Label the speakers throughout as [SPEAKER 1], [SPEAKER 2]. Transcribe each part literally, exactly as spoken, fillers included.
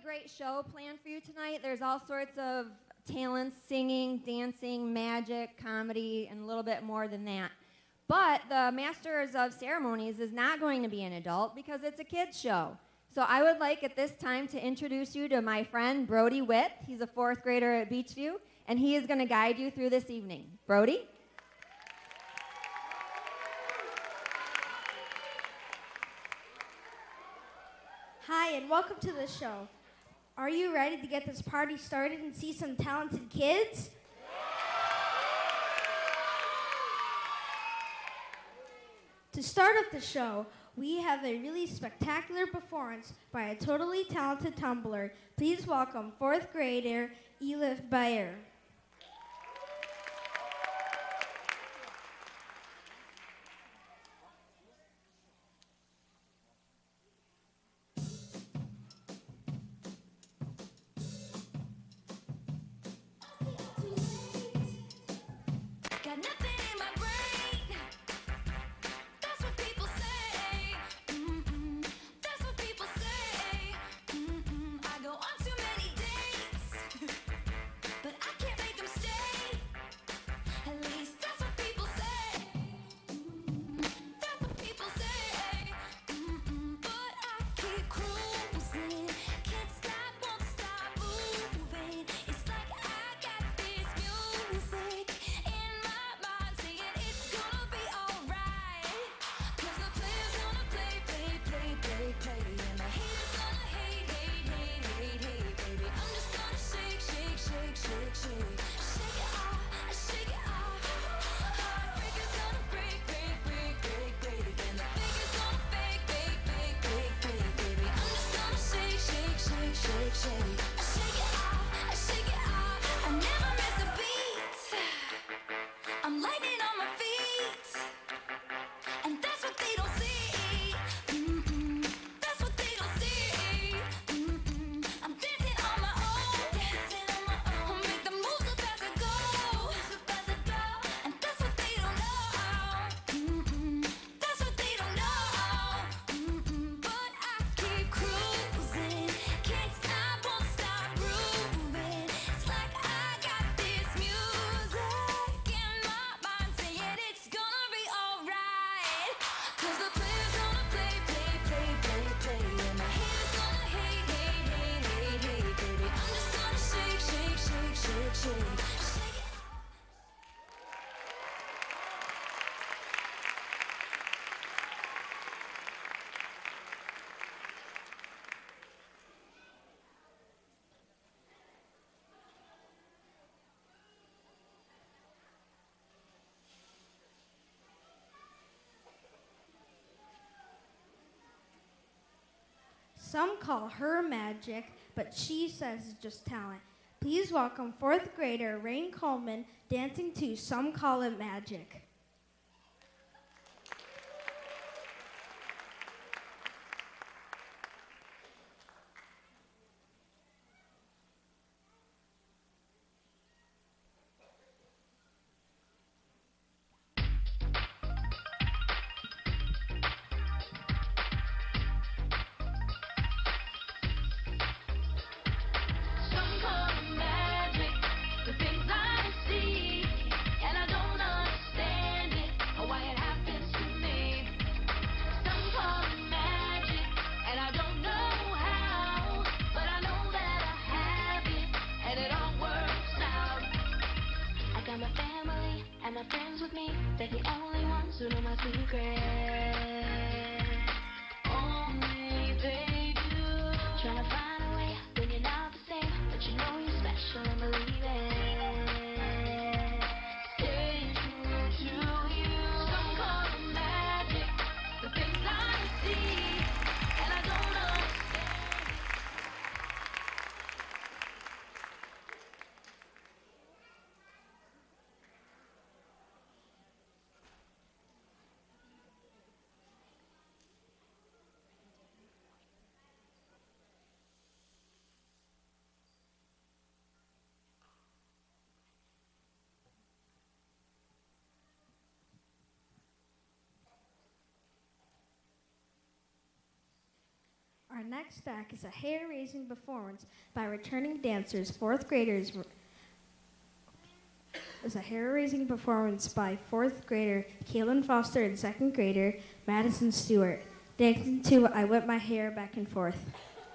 [SPEAKER 1] great show planned for you tonight. There's all sorts of talents, singing, dancing, magic, comedy, and a little bit more than that. But the Masters of Ceremonies is not going to be an adult because it's a kids show. So I would like at this time to introduce you to my friend Brody Witt. He's a fourth grader at Beechview, and he is going to guide you through this evening. Brody?
[SPEAKER 2] Hi, and welcome to the show. Are you ready to get this party started and see some talented kids? To start off the show, we have a really spectacular performance by a totally talented tumbler. Please welcome fourth grader Elif Bayer. Some call her magic, but she says it's just talent. Please welcome fourth grader Rain Coleman dancing to Some Call It Magic.
[SPEAKER 3] Things I see, and I don't understand.
[SPEAKER 2] Our next act is a hair-raising performance by returning dancers, fourth graders. Is a hair-raising performance by fourth grader Kaylin Foster and second grader Madison Stewart, dancing to "I Whip My Hair Back and Forth."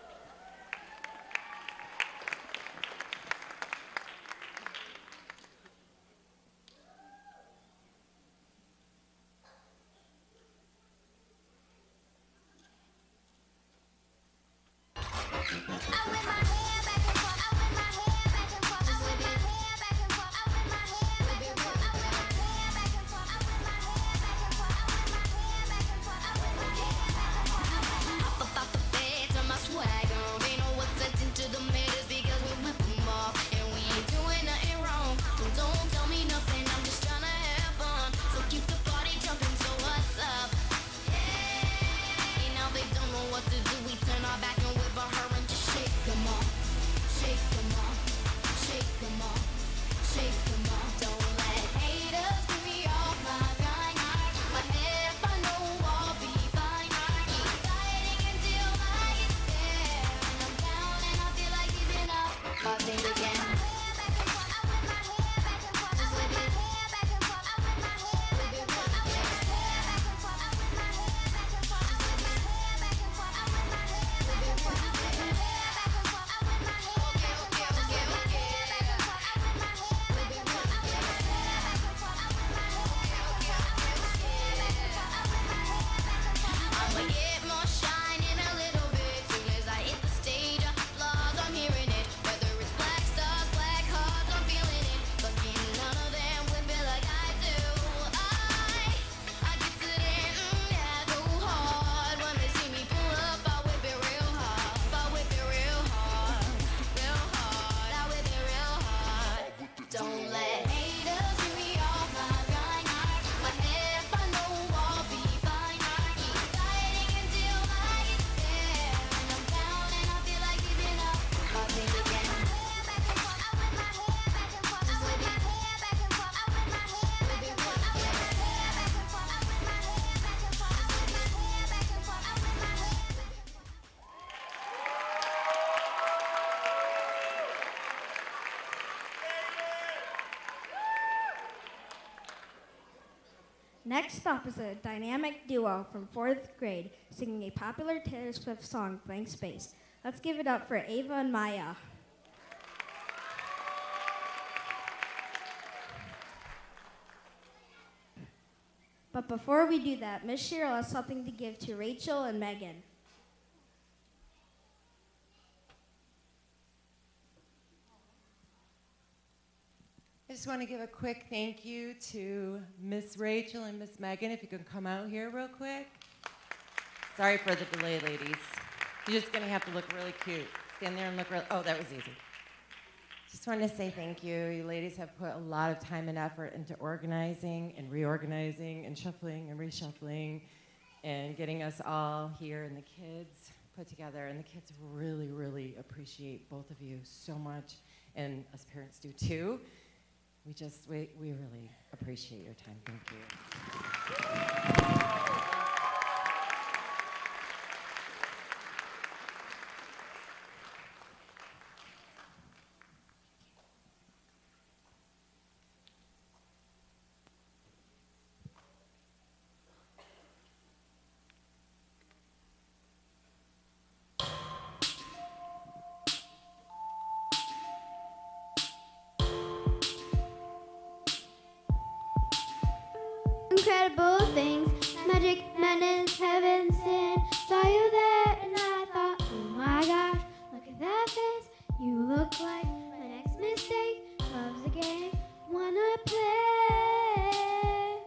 [SPEAKER 2] Next up is a dynamic duo from fourth grade singing a popular Taylor Swift song, Blank Space. Let's give it up for Ava and Maya. But before we do that, Miss Cheryl has something to give to Rachel and Megan.
[SPEAKER 3] I just want to give a quick thank you to Miss Rachel and Miss Megan, if you can come out here real quick. Sorry for the delay, ladies. You're just going to have to look really cute. Stand there and look real, oh, that was easy. Just wanted to say thank you. You ladies have put a lot of time and effort into organizing and reorganizing and shuffling and reshuffling and getting us all here and the kids put together. And the kids really, really appreciate both of you so much, and us parents do too. We just, we, we really appreciate your time. Thank you.
[SPEAKER 4] Incredible things, magic, madness, heaven, sin. Saw you there and I thought, oh my gosh, look at that face. You look like my next mistake. Love's a game, wanna play.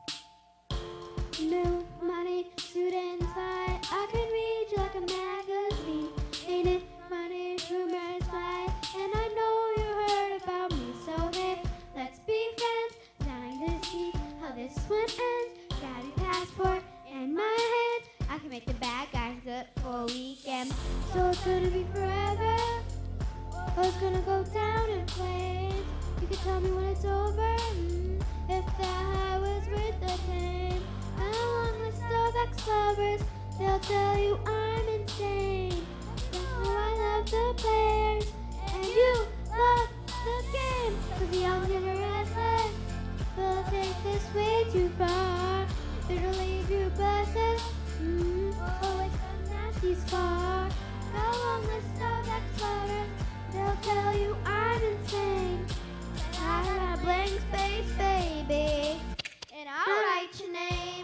[SPEAKER 4] New money, suit and tie. I can read you like a magazine. Ain't it funny, rumors fly. And I know you heard about me, so hey, let's be friends. Dying to see how this one ends. Got your passport in my hand. I can make the bad guys good for a weekend. So it's gonna be forever, or it's gonna go down in flames. You can tell me when it's over, mm, if the high was worth the pain. A long list of ex-lovers, they'll tell you I'm insane. long list of ex-lovers. They'll tell you I'm insane. I got a blank space, baby, and I'll write your name.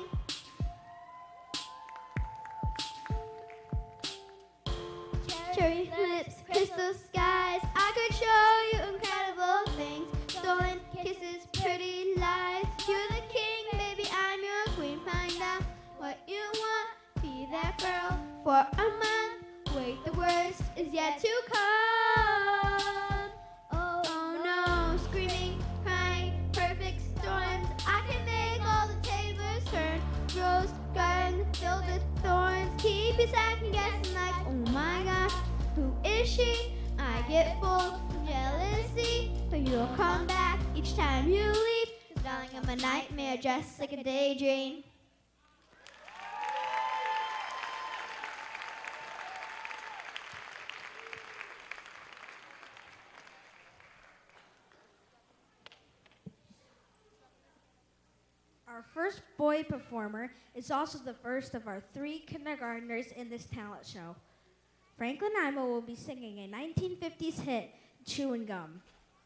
[SPEAKER 4] Cherry lips, crystal skies. I could show you incredible things. Stolen kisses, pretty lies. You're the king, baby, I'm your queen. Find out what you want. Be that girl for a month. Wait, the worst is yet to come. Oh, oh no, screaming, crying, perfect storms. I can make all the tables turn. Rose garden filled with thorns. Keep you second guessing like, oh my gosh, who is she? I get full of jealousy, but you'll come back each time you leave. 'Cause darling, I'm a nightmare just like a daydream.
[SPEAKER 2] Our first boy performer is also the first of our three kindergartners in this talent show. Franklin Ima will be singing a nineteen fifties hit, Chewing Gum.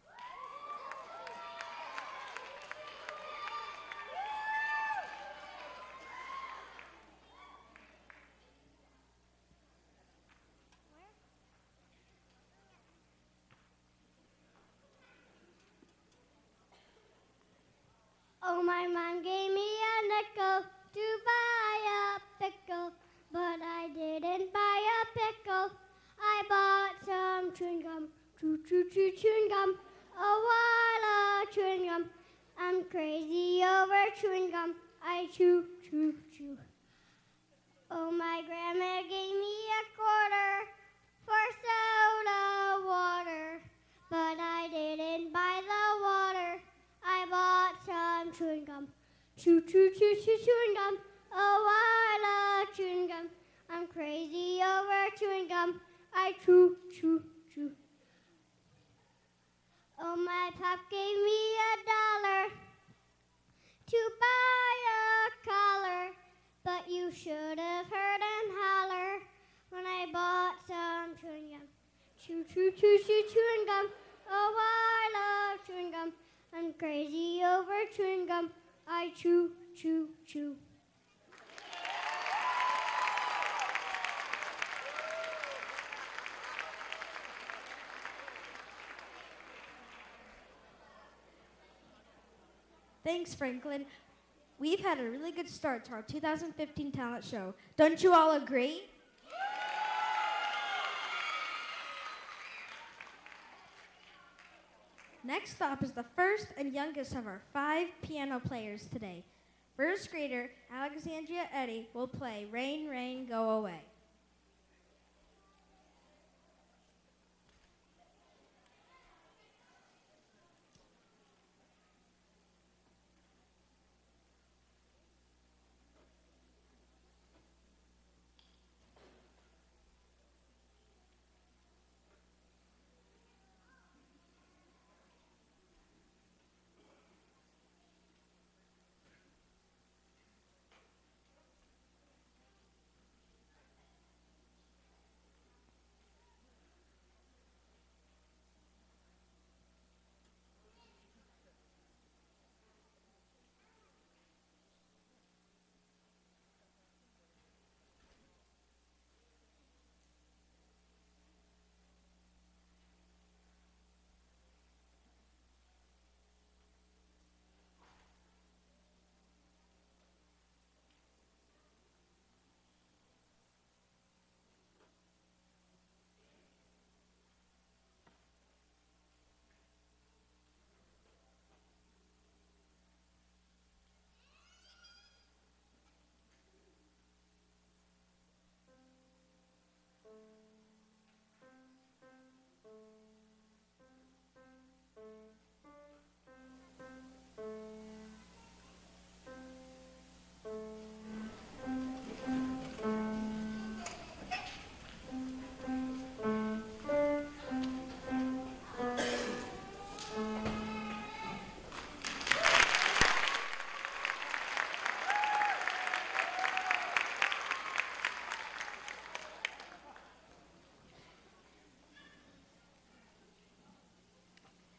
[SPEAKER 4] Oh, my mom gave me a nickel to buy a pickle, but I didn't buy a pickle. I bought some chewing gum, chew, chew, chew, chewing gum, a wad of chewing gum. I'm crazy over chewing gum. I chew, chew, chew. Oh, my grandma gave me a quarter for soda water, but I didn't buy the water. I bought some chewing gum, chew, chew, chew, chew, chewing gum, a wad of chewing gum. I'm crazy over chewing gum. I chew, chew, chew. Oh, my pop gave me a dollar to buy a collar, but you should have heard him holler when I bought some chewing gum. Chew, chew, chew, chew, chewing gum, a wad of chewing gum. I'm crazy over chewing gum. I chew, chew, chew.
[SPEAKER 2] Thanks, Franklin. We've had a really good start to our two thousand fifteen talent show. Don't you all agree? Next up is the first and youngest of our five piano players today. First grader Alexandria Eddy will play Rain, Rain, Go Away.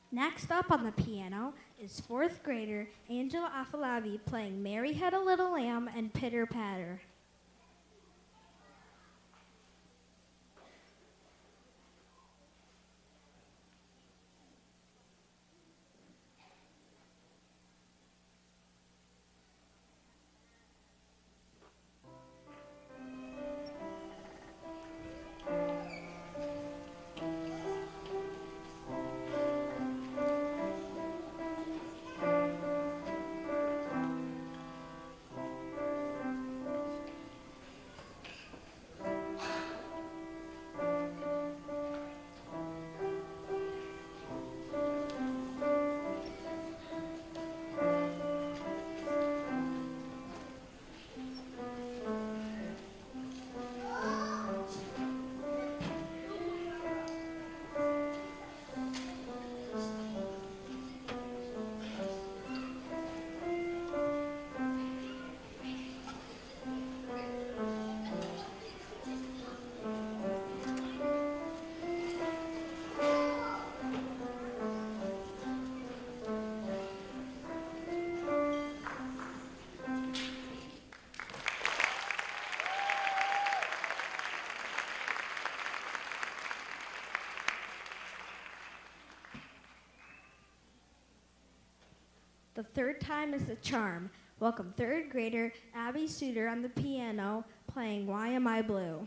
[SPEAKER 2] Next up on the piano is fourth grader Angela Afalabi playing Mary Had a Little Lamb and Pitter Patter. The third time is the charm. Welcome third grader Abby Suter on the piano playing Why Am I Blue?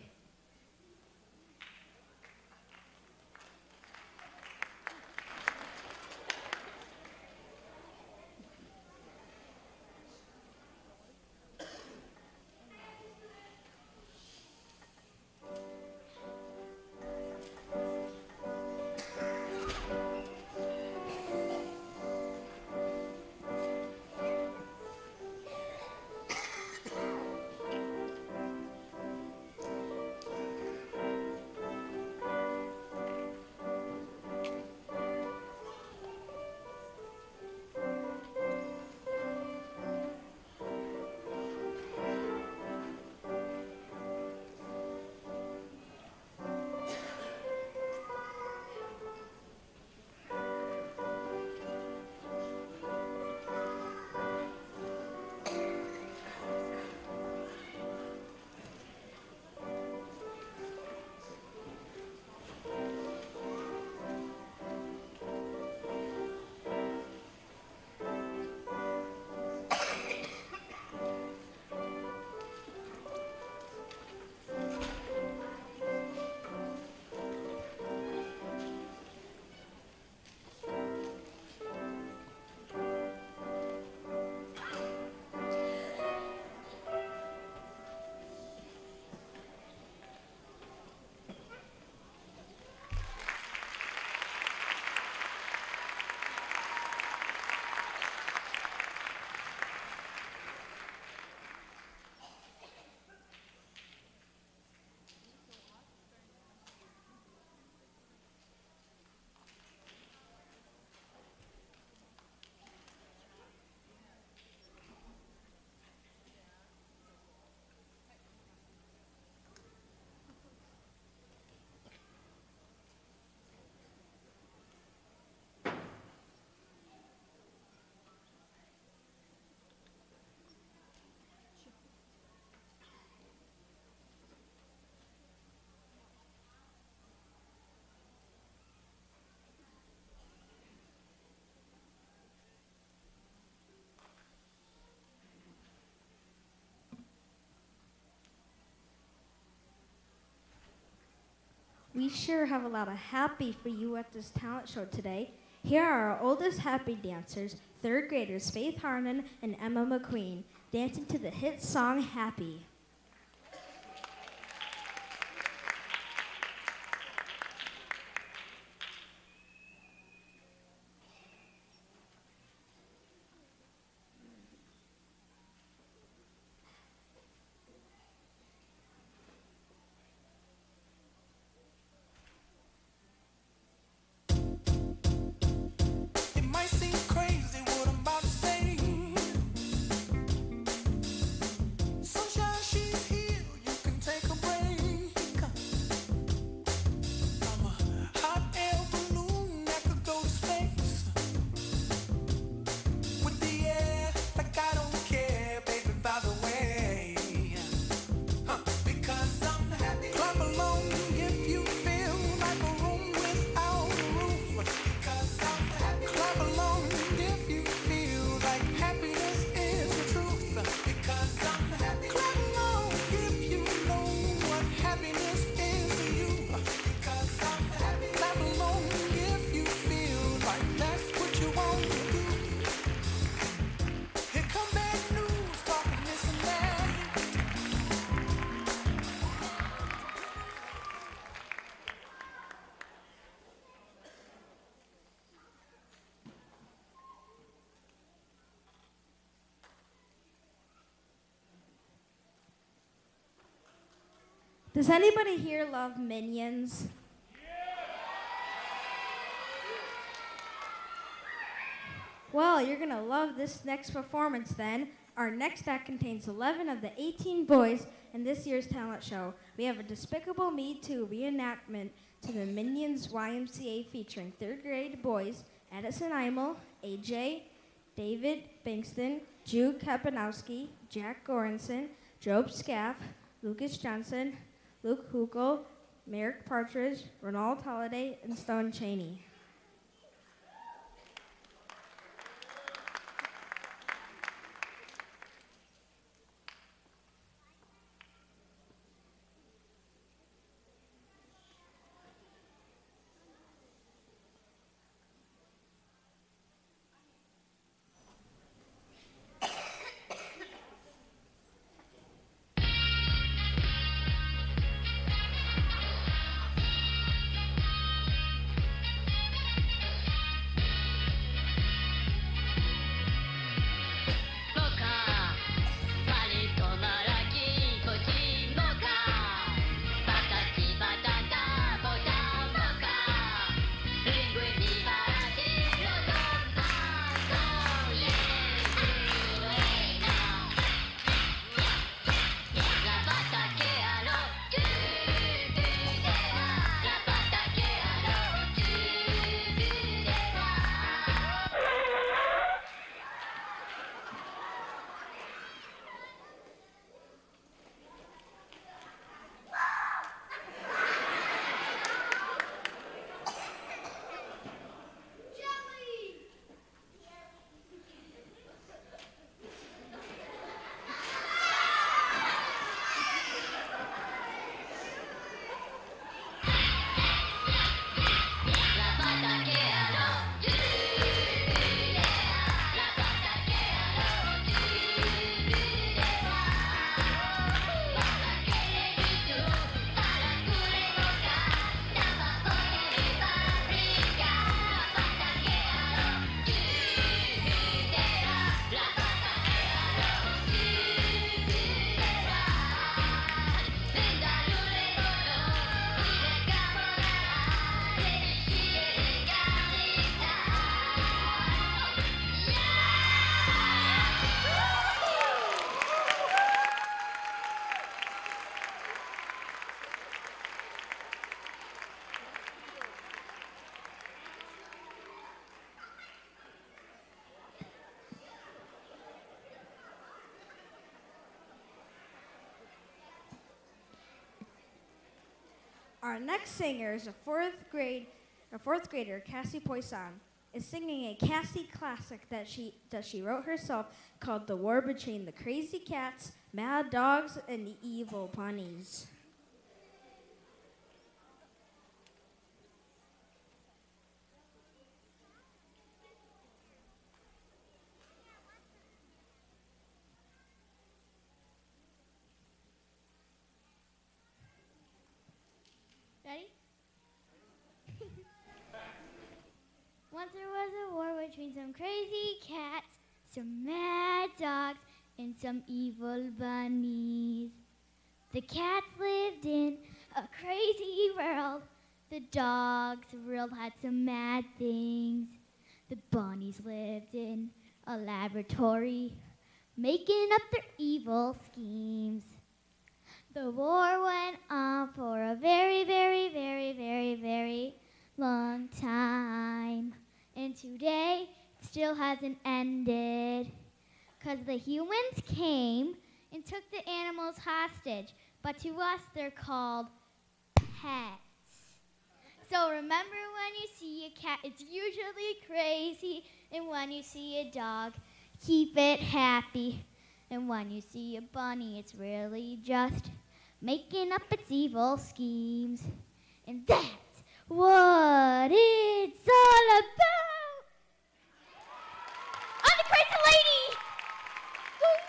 [SPEAKER 2] We sure have a lot of happy for you at this talent show today. Here are our oldest happy dancers, third graders Faith Harnan and Emma McQueen, dancing to the hit song Happy.
[SPEAKER 5] Sunshine
[SPEAKER 2] Does anybody here love Minions? Well, you're going to love this next performance then. Our next act contains eleven of the eighteen boys in this year's talent show. We have a Despicable Me two reenactment to the Minions Y M C A featuring third grade boys Edison Imel, A J, David Bankston, Jude Kapanowski, Jack Goranson, Job Scaff, Lucas Johnson, Luke Hukel, Merrick Partridge, Ronald Holliday, and Stone Cheney. Our next singer is a fourth grade, a fourth grader, Cassie Poisson, is singing a Cassie classic that she that she wrote herself called "The War Between the Crazy Cats, Mad Dogs, and the Evil Bunnies."
[SPEAKER 4] Ready? Once there was a war between some crazy cats, some mad dogs, and some evil bunnies. The cats lived in a crazy world. The dogs world had some mad things. The bunnies lived in a laboratory, making up their evil schemes. The war went on for a very, very, very, very, very long time. And today, it still hasn't ended. Because the humans came and took the animals hostage. But to us, they're called pets. So remember, when you see a cat, it's usually crazy. And when you see a dog, keep it happy. And when you see a bunny, it's really just making up its evil schemes. And that's what it's all about. I'm the crazy lady! Woo.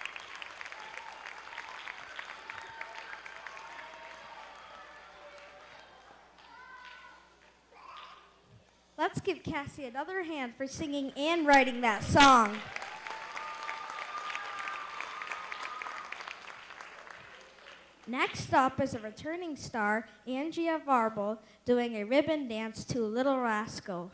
[SPEAKER 2] Let's give Cassie another hand for singing and writing that song. Next up is a returning star, Angia Varble, doing a ribbon dance to Little Rascal.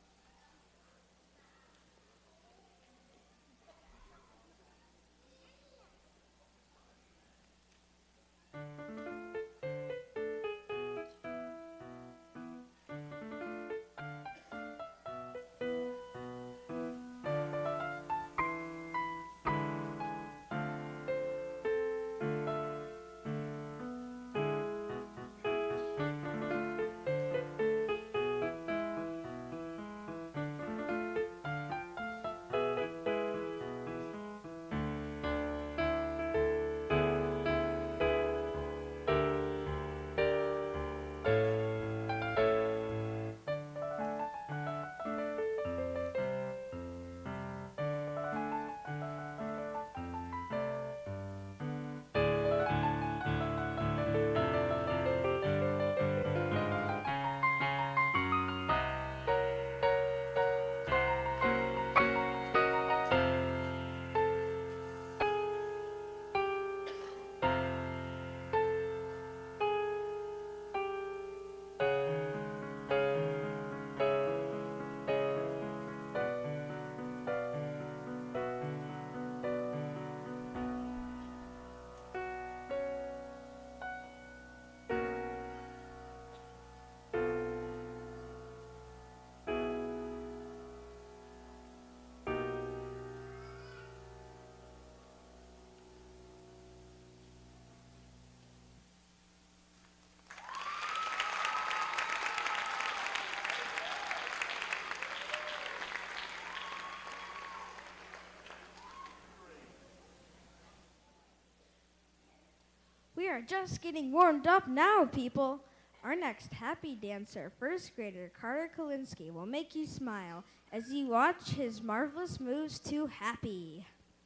[SPEAKER 2] We are just getting warmed up now, people. Our next happy dancer, first grader Carter Kalinsky, will make you smile as you watch his marvelous moves to Happy.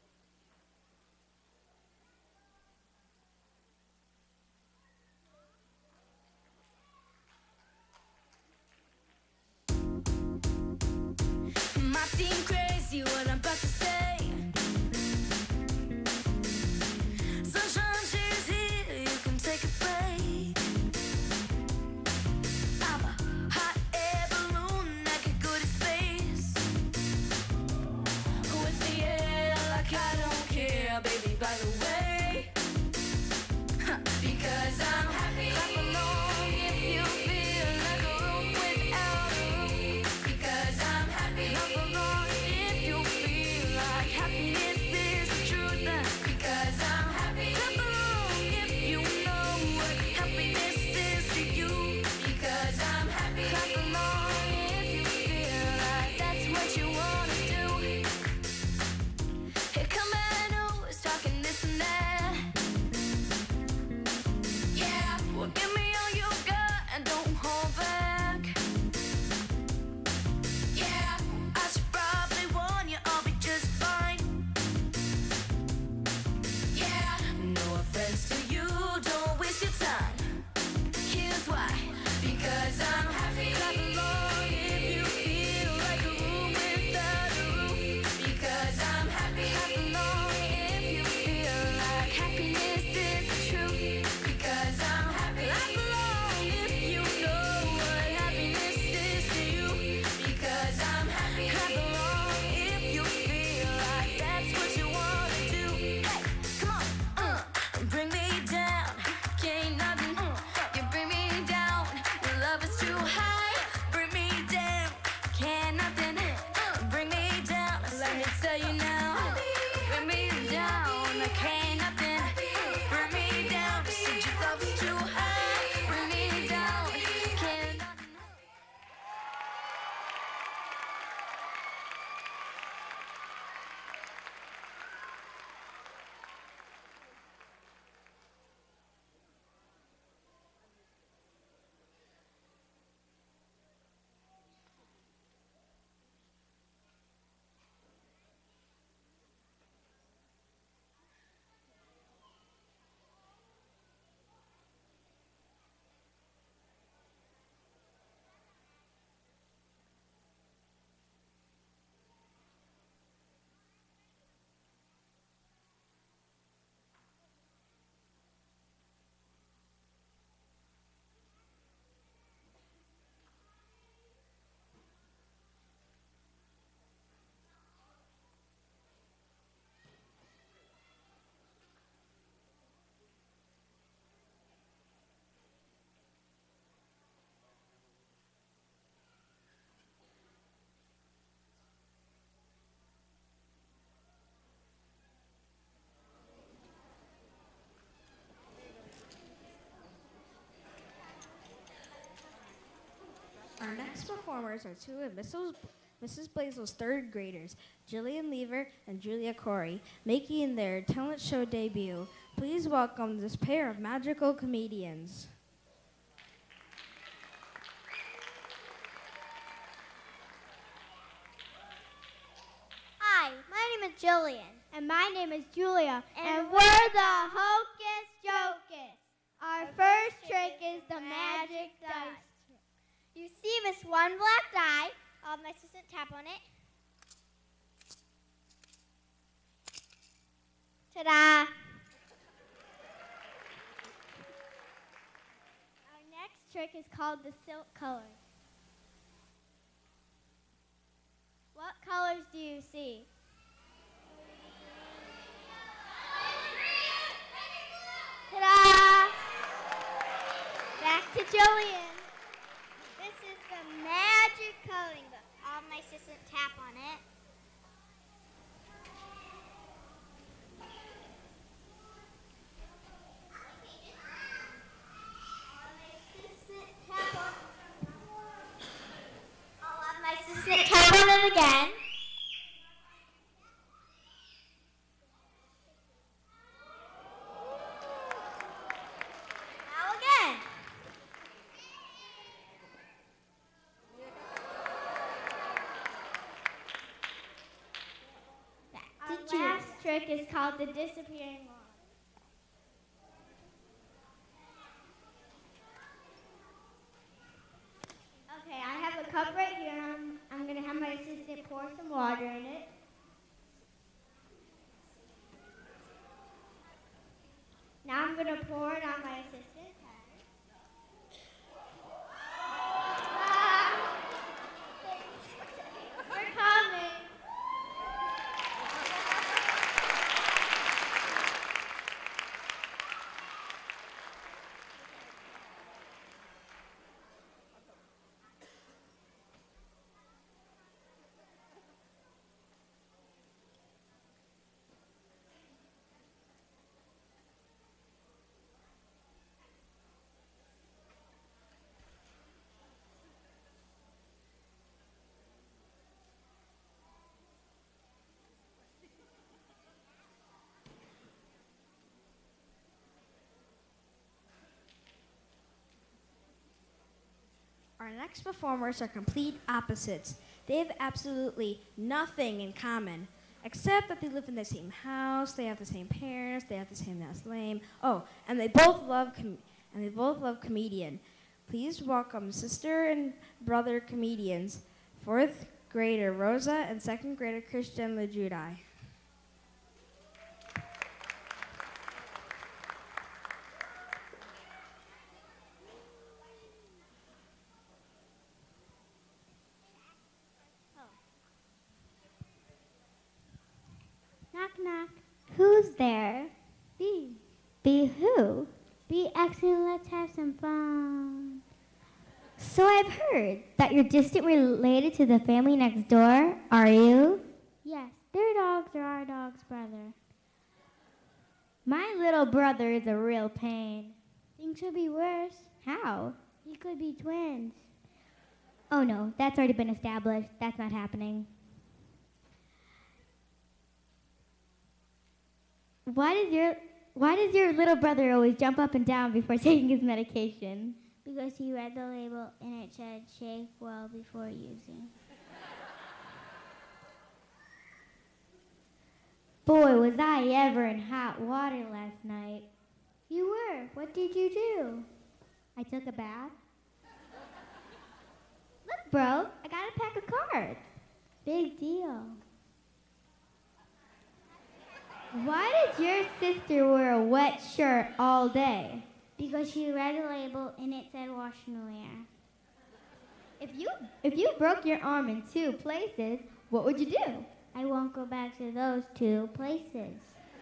[SPEAKER 5] Might seem crazy what I'm about to say. Sunshine, she's here, you can take a break. I'm a hot air balloon, I could go to space. With the air
[SPEAKER 2] next performers are two of Missus Missus Blazel's third graders, Jillian Lever and Julia Corey, making their talent show debut. Please welcome this pair of magical comedians.
[SPEAKER 4] Hi, my name is Jillian. And my name is Julia. And, and we're the Hocus Jocus. Our first trick is the magic dice. You see this one black die. I'll have my assistant tap on it. Ta-da! Our next trick is called the silk color. What colors do you see? Ta-da! Back to Jillian. This is the magic coloring book. I'll have my assistant tap on it. I'll have my assistant tap on it again. Now again. Our last trick is called the disappearing wand. Okay, I have a cup right here. I'm, I'm going to have my assistant pour some water in it. Now I'm going to pour it on my assistant's head. Ah! We're coming.
[SPEAKER 2] Our next performers are complete opposites. They have absolutely nothing in common, except that they live in the same house, they have the same parents, they have the same last name. Oh, and they both love com- and they both love comedian. Please welcome sister and brother comedians, fourth grader Rosa and second grader Christian LeJudi.
[SPEAKER 4] Knock, knock. Who's there? Be. Be who? Be excellent. Let's have some fun. So I've heard that you're distant related to the family next door. Are you? Yes. Their dogs are our dog's brother. My little brother is a real pain. Things could be worse. How? He could be twins. Oh no, that's already been established. That's not happening. Why does your why does your little brother always jump up and down before taking his medication? Because he read the label and it said shake well before using. Boy, was I ever in hot water last night. You were. What did you do? I took a bath. Look, bro, I got a pack of cards. Big deal. Why did your sister wear a wet shirt all day? Because she read a label and it said wash and wear. If you if you broke your arm in two places, what would you do? I won't go back to those two places.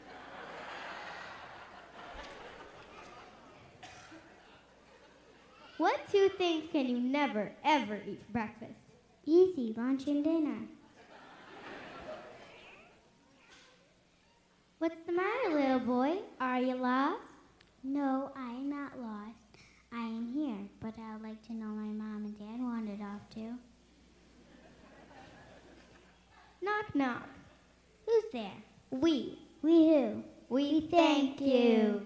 [SPEAKER 4] What two things can you never, ever eat for breakfast? Easy, lunch and dinner. What's the matter, little boy? Are you lost? No, I am not lost. I am here, but I would like to know my mom and dad wandered off to. knock. Who's there? We. We who? We thank you.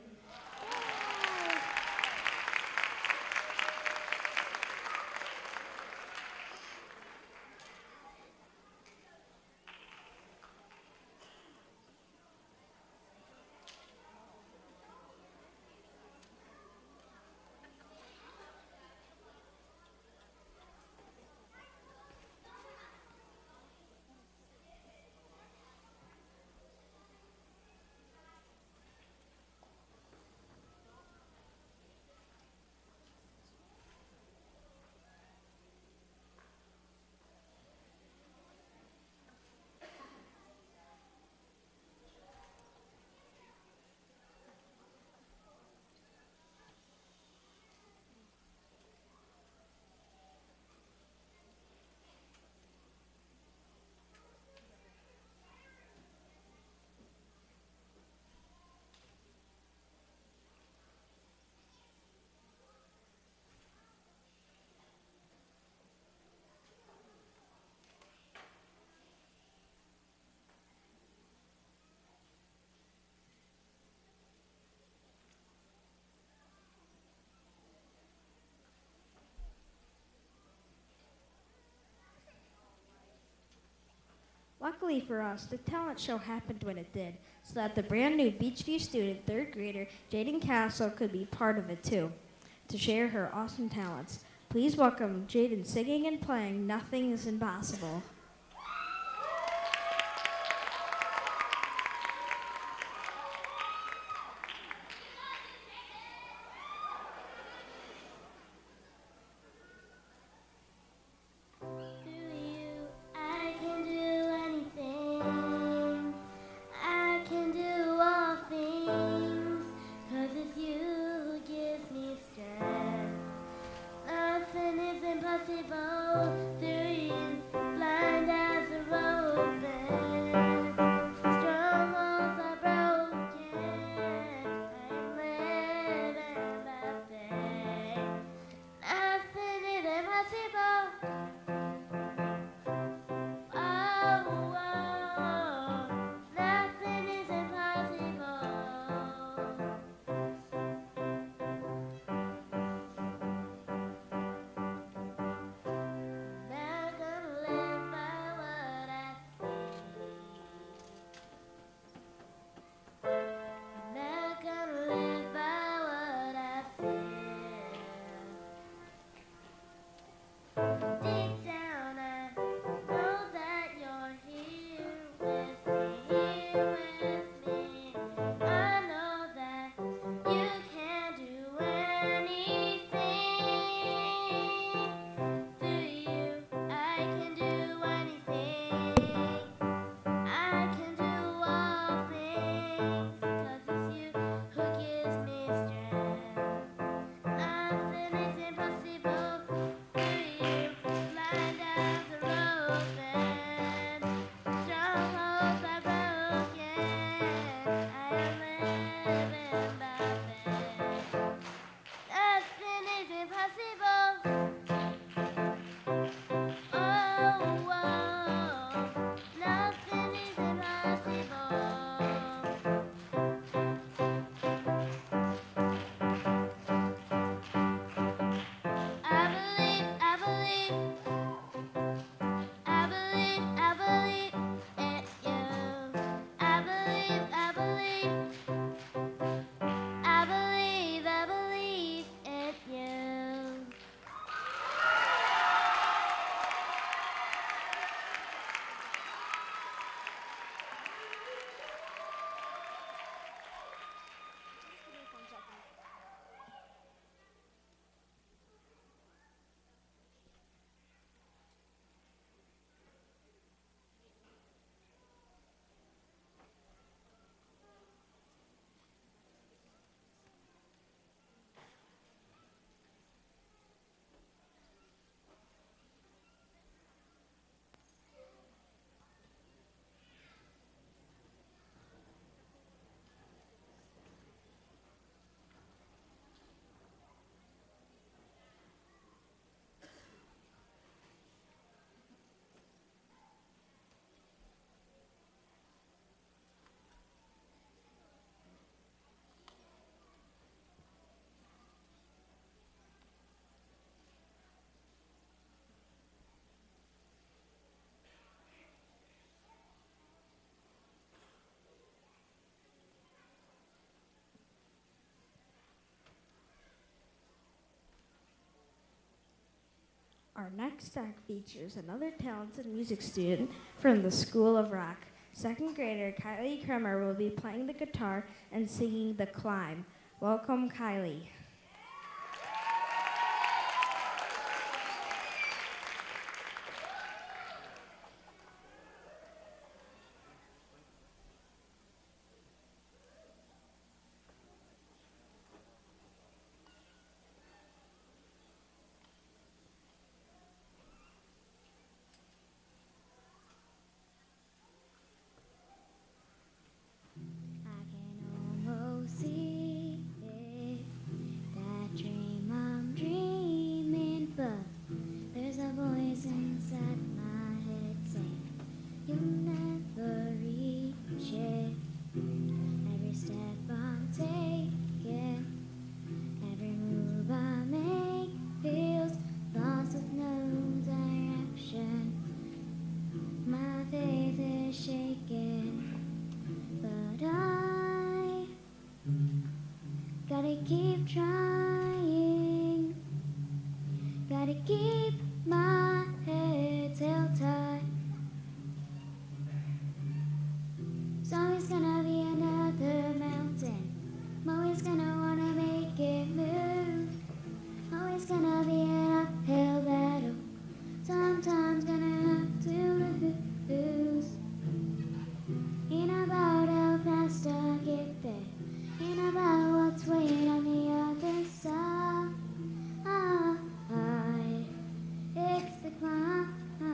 [SPEAKER 2] Luckily for us, the talent show happened when it did, so that the brand new Beachview student, third grader, Jaden Castle, could be part of it too, to share her awesome talents. Please welcome Jaden singing and playing Nothing is Impossible.
[SPEAKER 4] Did
[SPEAKER 2] Our next act features another talented music student from the School of Rock. Second grader Kylie Kremer will be playing the guitar and singing The Climb. Welcome, Kylie.
[SPEAKER 4] Keep trying, gotta keep my head held tight. There's always gonna be another mountain. I'm always gonna wanna make it move. Always gonna be an uphill battle. Sometimes gonna have to lose. Ain't about how fast I get there. Ain't about what's waiting on the other side. It's the climb.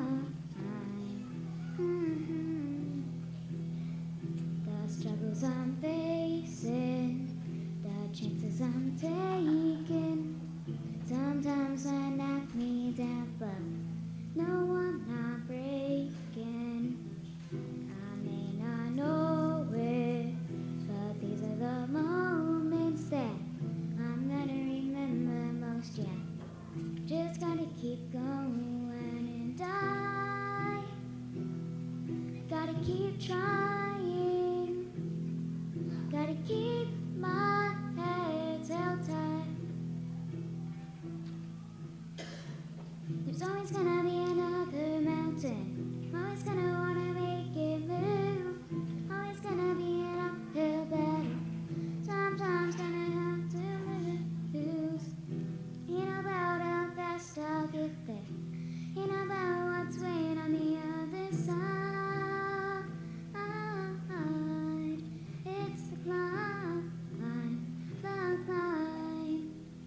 [SPEAKER 4] Mm-hmm. The struggles I'm facing, the chances I'm taking, sometimes I knock me down, but no, I'm not breaking. I may not know it, but these are the moments that I'm gonna remember most, yeah. Just gotta keep going and I gotta keep trying. Gotta keep my head held tight. There's always gonna be another mountain. I'm always gonna wanna make it move. Always gonna be an uphill battle. Sometimes gonna have to lose. Ain't about how fast I'll get there. Ain't about what's waiting on the other side. It's the climb, the climb.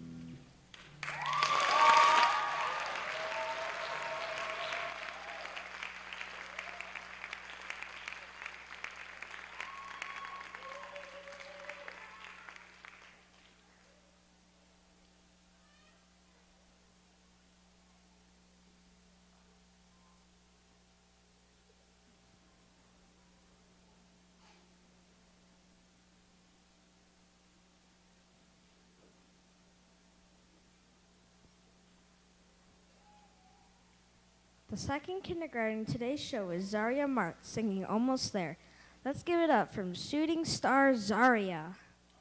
[SPEAKER 2] The second kindergarten in today's show is Zaria Mark singing Almost There. Let's give it up from shooting star Zaria.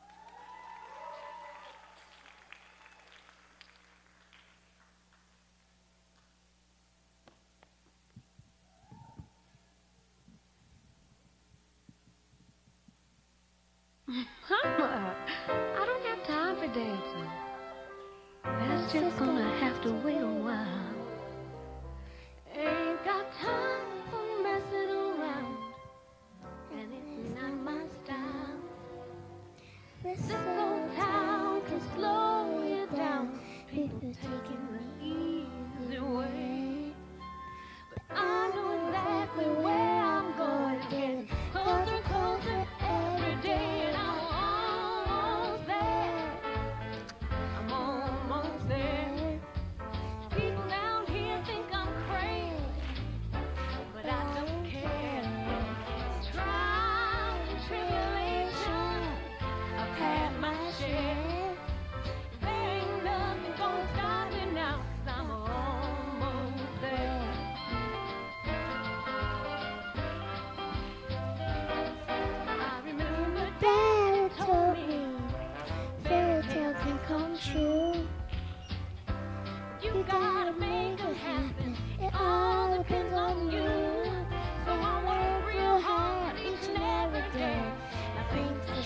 [SPEAKER 6] Mama, I don't have time for dancing. That's just gonna have to wait a while. Ain't got time for messing around, and it's not my style. This old town can slow you down, people taking the easy way. But I know exactly where I'm going, getting closer, closer every day, and I'm almost there. I'm almost there.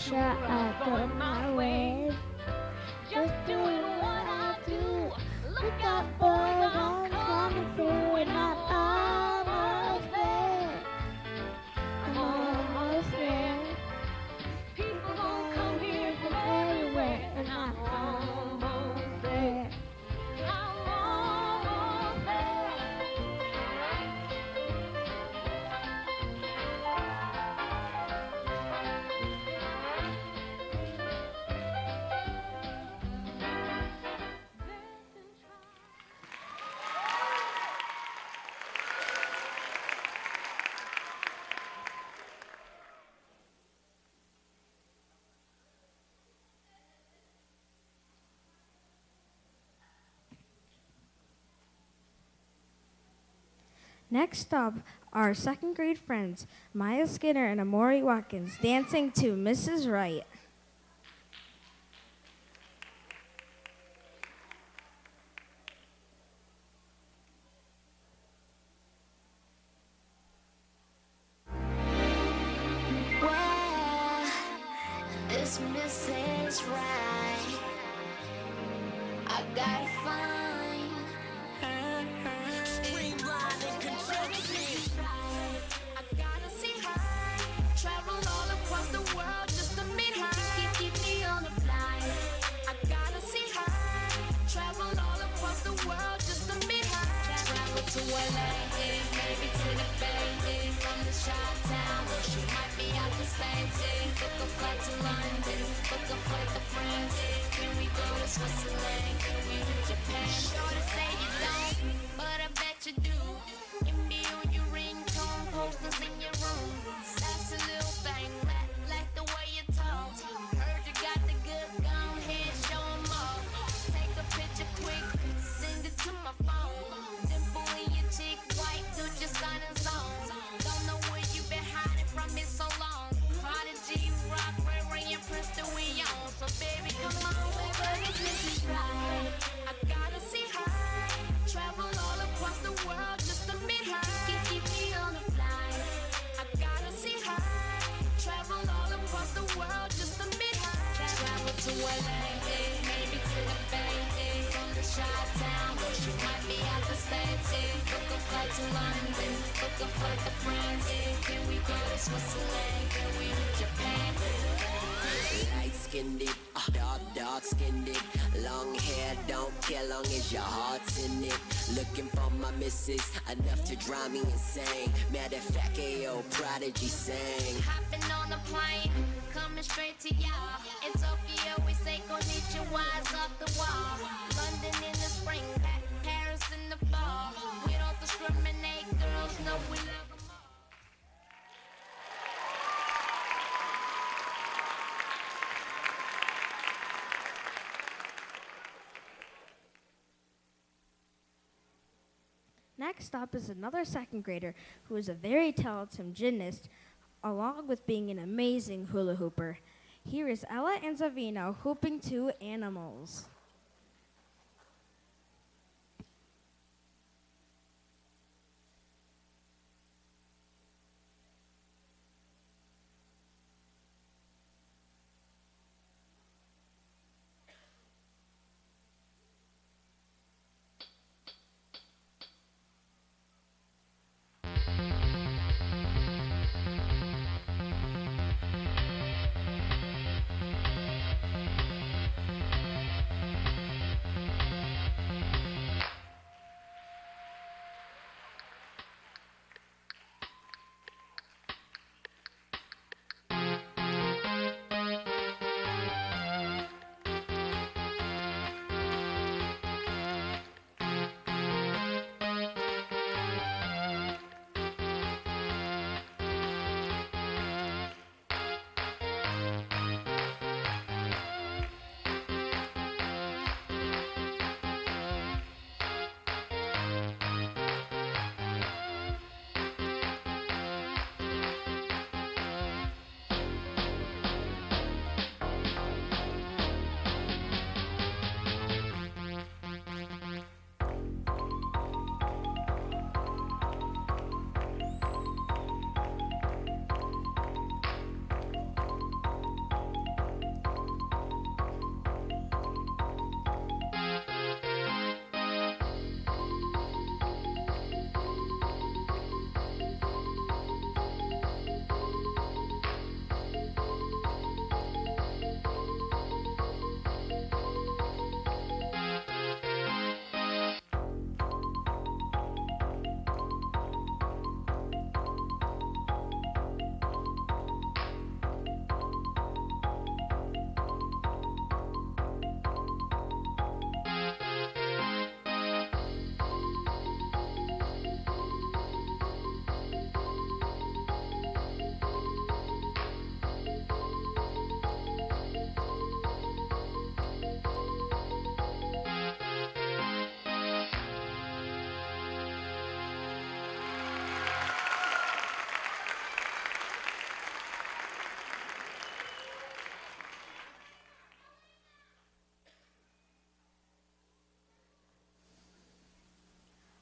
[SPEAKER 4] sure I go my way. Just doing what I do. Look out, boys, I'm coming through, and I'm almost there. I'm almost there. People gon' come here from everywhere, and I'm almost there. I'm almost there.
[SPEAKER 2] Next up, our second grade friends, Maya Skinner and Amori Watkins, dancing to Missus Wright.
[SPEAKER 5] Well, it's Missus Right. I gotta find her, her. Streamline and control C. I gotta see her. Travel all across the world just to meet her. Keep, keep me on the fly. I gotta see her. Travel all across the world just to meet her. Travel to L A, maybe to the Bay, from the Chi-Town. She might be out the States. Book a flight to London, book a flight to France. Can we go to Switzerland? Can we to Japan? Sure to say you don't, but I bet you do. Give me on your ringtone, posters in your room. That's a little thing, like, like the way you talk. Heard you got the goods, go ahead, show 'em off. Take a picture quick, send it to my phone. Dimple in your cheek, white, do just sign a song. Don't know where you been hiding from me so long. Prodigy, rock, Ray Ray, and Princeton, we on. So baby, come on, baby, it's Missus Right. I gotta see her. Travel all across the world just to meet her. Keep, keep me on the fly. I gotta see her. Travel all across the world just to meet her. Travel to L A, maybe to the Bay, from the Chi-Town. She might be out the States. Book a flight to London, book a flight to France. Can we go to Switzerland? Can we to Japan?
[SPEAKER 7] Light skinned it, uh, dark, dark skinned it. Long hair, don't care long as your heart's in it. Looking for my missus, enough to drive me insane. Matter of fact, Ayo, Prodigy sang.
[SPEAKER 5] Hopping on a plane, coming straight to y'all. In Tokyo, we say konnichiwa's off the wall. London in the spring, Pa- Paris in the fall. We don't discriminate, girls know we love them all.
[SPEAKER 2] Next up is another second grader who is a very talented gymnast, along with being an amazing hula hooper. Here is Ella and Zavino hooping to Animals.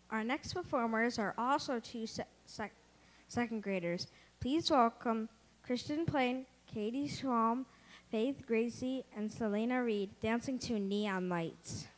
[SPEAKER 2] Our next performers are also two se- sec- second graders. Please welcome Christian Plain, Katie Schwalm, Faith Gracie, and Selena Reed dancing to Neon Lights.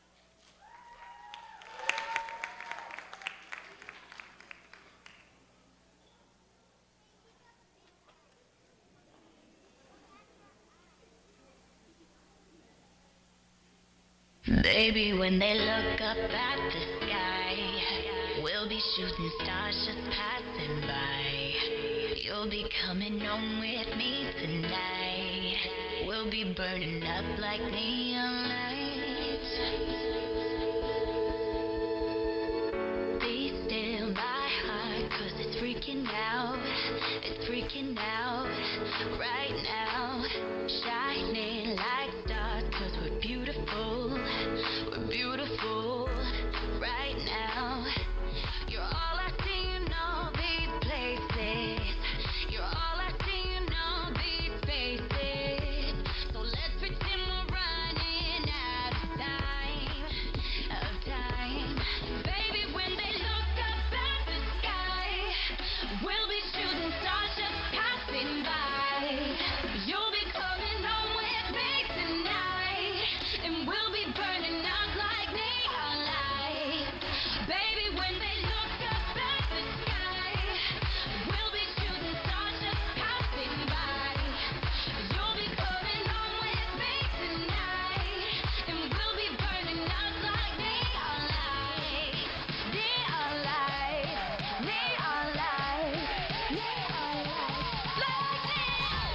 [SPEAKER 8] Baby, when they look up at the sky, we'll be shooting stars just passing by. You'll be coming home with me tonight. We'll be burning up like neon lights. Be still my heart, cause it's freaking out. It's freaking out right now. Shining like stars, cause we're beautiful. We're beautiful right now. You're all I see in all these places. You're all I see in all these faces. So let's pretend we're running out of time, of time. Baby, when they look up at the sky, we'll be shooting stars just passing by. You'll be coming home with me tonight, and we'll be burning up like neon lights. Baby, when they look up at the sky, we'll be shooting stars just passing by. You'll be coming home with me tonight, and we'll be burning up like neon lights. Neon lights, neon lights, neon lights, like neon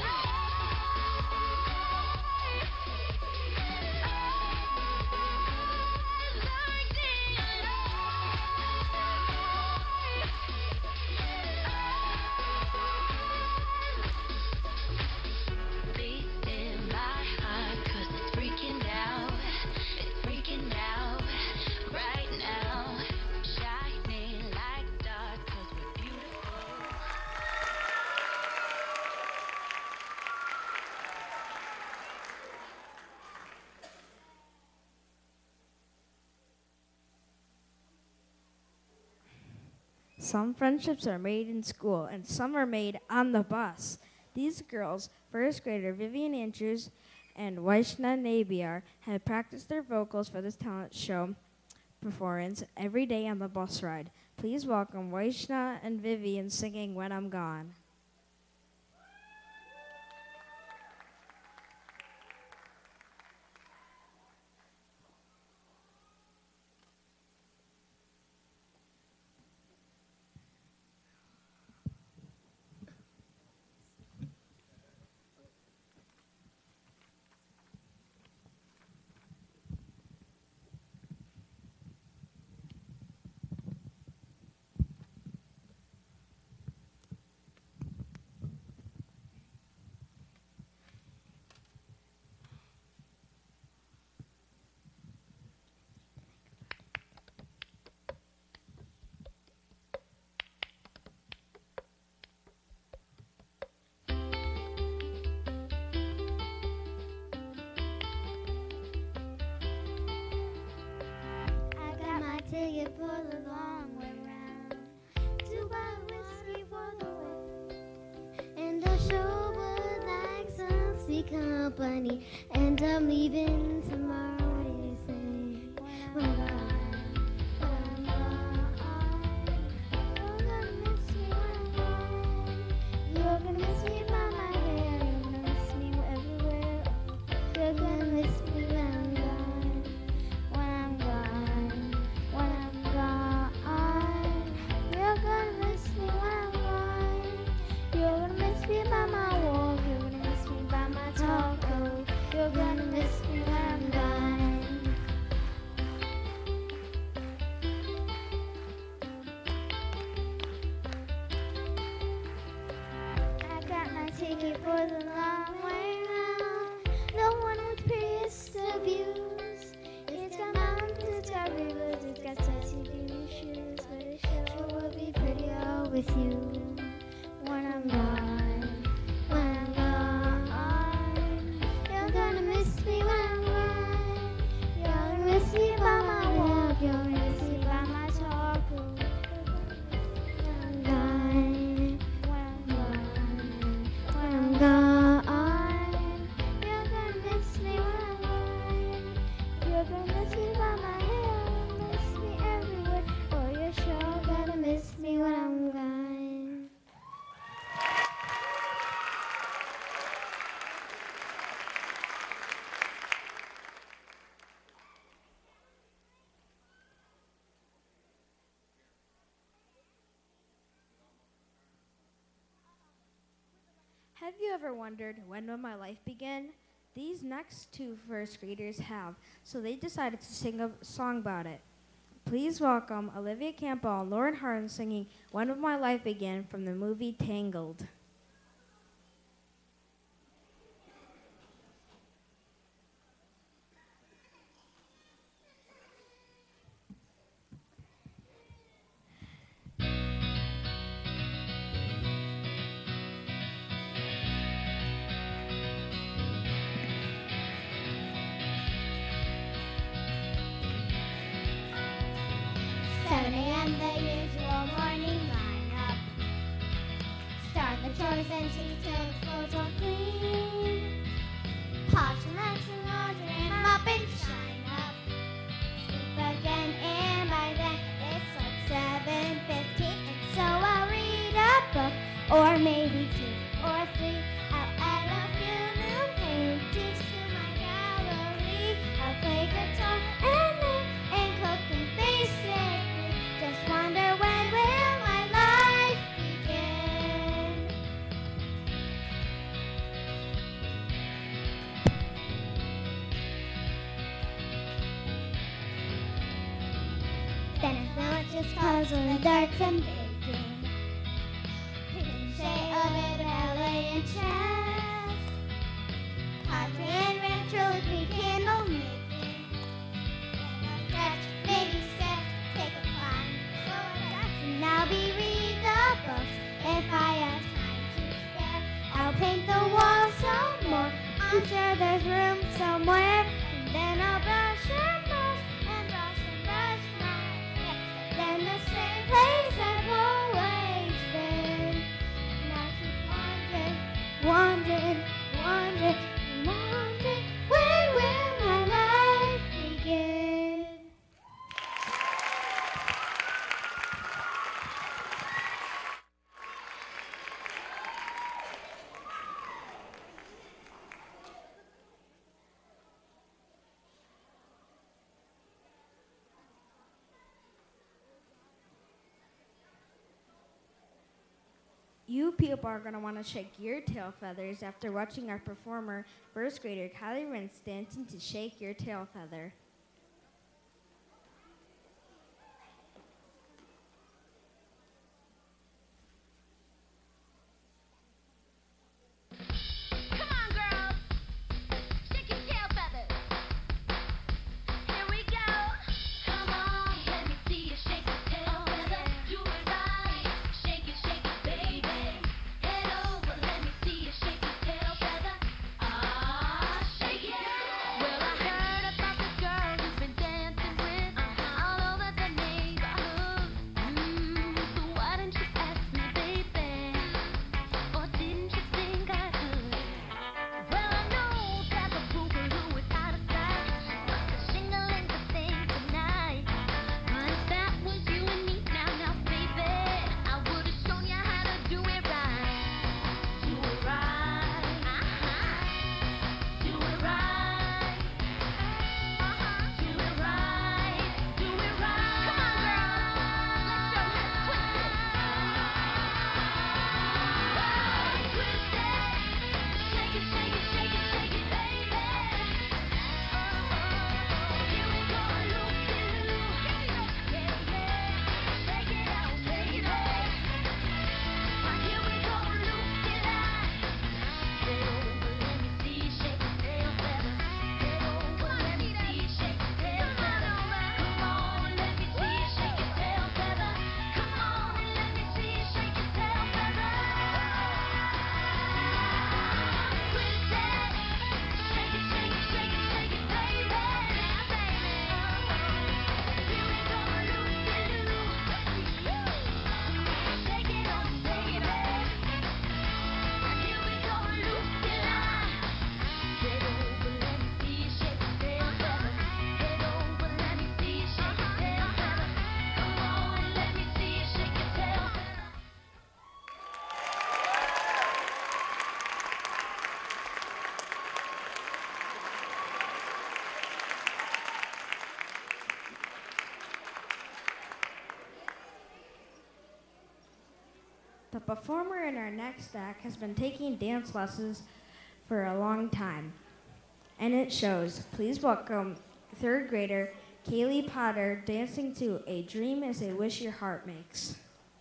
[SPEAKER 8] Be still my heart, cause it's freaking out. It's freaking out right now. Shining like stars, cause we're beautiful.
[SPEAKER 2] Some friendships are made in school, and some are made on the bus. These girls, first grader Vivian Andrews and Vaishna Nabiar, have practiced their vocals for this talent show performance every day on the bus ride. Please welcome Vaishna and Vivian singing When I'm Gone.
[SPEAKER 4] I got my ticket for the long way round. Two bottle whiskey for the way. And I sure would like some sweet company. And I'm leaving tomorrow. What do you say? When I'm gone, when I'm gone, you're gonna miss me when I'm gone. You're gonna miss me by my hair. You're gonna miss me everywhere. You're gonna miss me when I'm gone. When I'm gone, when I'm gone, you're gonna miss me when I'm gone. You're gonna miss me by my walk. You're gonna miss me by my taco. You're gonna miss me when I'm gone. I got my ticket for the long way round. The one with prettiest views. It's got mountains, it's got rivers, it's got sexy beauty shoes. But it sure will be prettier with you. When I'm gone, when I'm gone, you're gonna miss me when I'm gone. You're gonna miss me by my walk, you're gonna miss me by my taco.
[SPEAKER 2] Have you ever wondered when will my life begin? These next two first graders have, so they decided to sing a song about it. Please welcome Olivia Campbell and Lauren Harden singing When Will My Life Begin from the movie Tangled.
[SPEAKER 4] seven a.m. the usual morning lineup. Start the chores and see till the floors are clean. Polish and rinse and laundry and mop and shine up. Sleep again and by then it's like seven fifteen. And so I'll read a book or maybe two or three. I'll add a few new paintings to my gallery. I'll play guitar and knit and cook and basically just wonder when will my life begin. Then it's not just puzzle and darts and baking. Ricochet of it, ballet and chess. Pottery and ventriloquy, candle making. Then I'll stretch, maybe stretch, take a climb. So and I'll be read the books if I have time to spare. I'll paint the walls some more. I'm sure there's room somewhere. And then I'll brush and brush and brush and brush my hair. Then the same place I've always been. And I keep wondering, wondering, wondering, wondering, when will my life begin?
[SPEAKER 2] You people are going to want to shake your tail feathers after watching our performer, first grader Kylie Rentz, dancing to Shake Your Tail Feather.
[SPEAKER 6] Come on, girls. Shake your tail feathers. Here we go. Come on, let me see you shake your tail feather. Do it right. Shake it, shake it, baby. Head over, let me see you shake your tail feather. Ah, shake it. Well, I heard about the girl
[SPEAKER 2] The performer in our next act has been taking dance lessons for a long time, and it shows. Please welcome third grader Kaylee Potter dancing to A Dream is a Wish Your Heart Makes.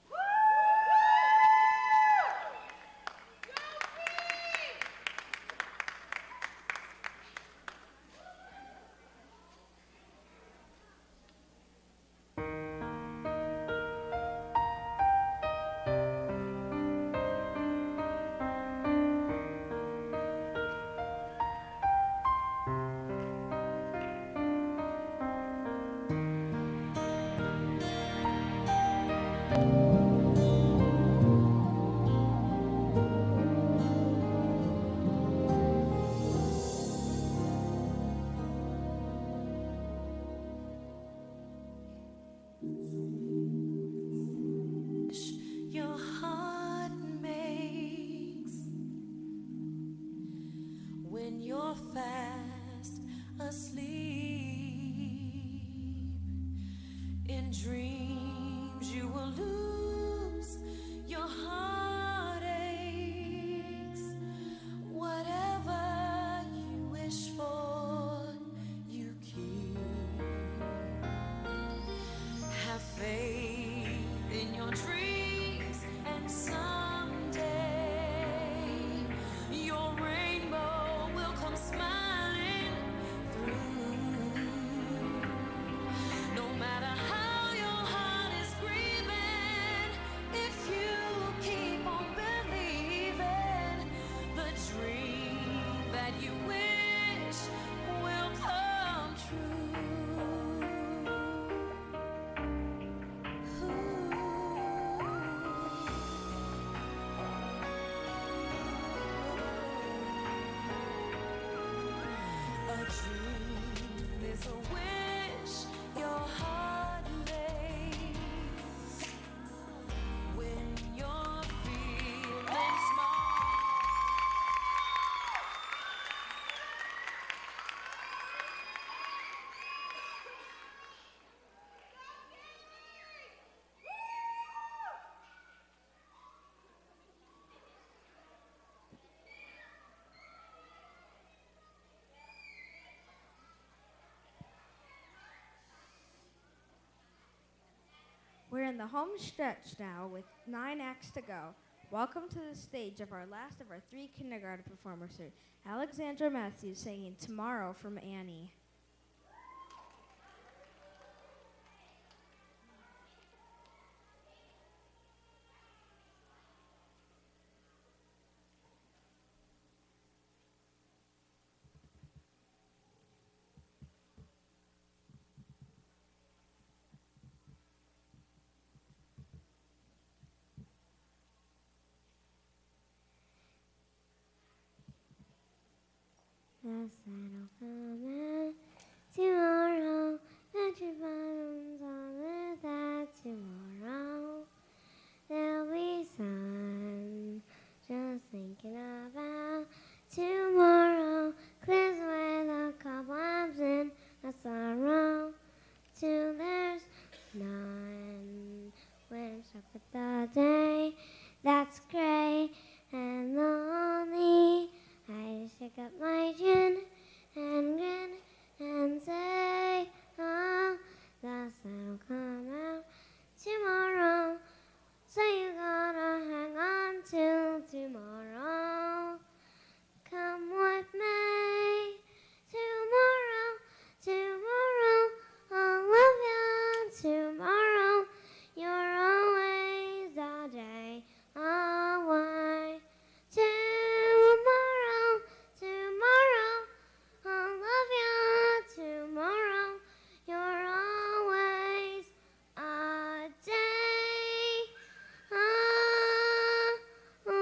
[SPEAKER 9] Your heart makes when you're fast asleep. In dreams you will lose your heartaches. Whatever you wish for, you keep. Have faith in your dreams, and someday your rainbow will come smiling through. No matter how your heart is grieving, if you keep on believing, the dream that you wish will come true. A dream is a wish your heart makes when you're feeling small.
[SPEAKER 2] We're in the home stretch now with nine acts to go. Welcome to the stage of our last of our three kindergarten performers here, Alexandra Matthews singing Tomorrow from Annie.
[SPEAKER 4] The sun will come out tomorrow. Let your bottoms on with that tomorrow. There'll be sun. Just thinking about tomorrow. Clears away the cobwebs in a sorrow. Till there's none. When I'm stuck with the day that's gray and lonely, I just pick up my chin and grin and say, oh, the sun will come out tomorrow. So you gotta hang on till tomorrow. Come with me tomorrow, tomorrow. I'll love you tomorrow. You're always a day away. Tomorrow, tomorrow, I'll love you tomorrow. You're always a day away.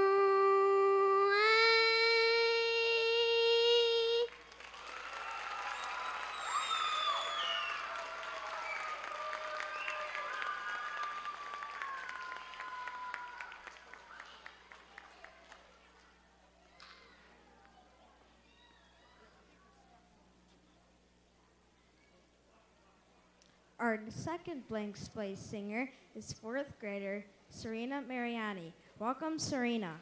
[SPEAKER 2] Our second blank space singer is fourth grader Serena Mariani. Welcome, Serena.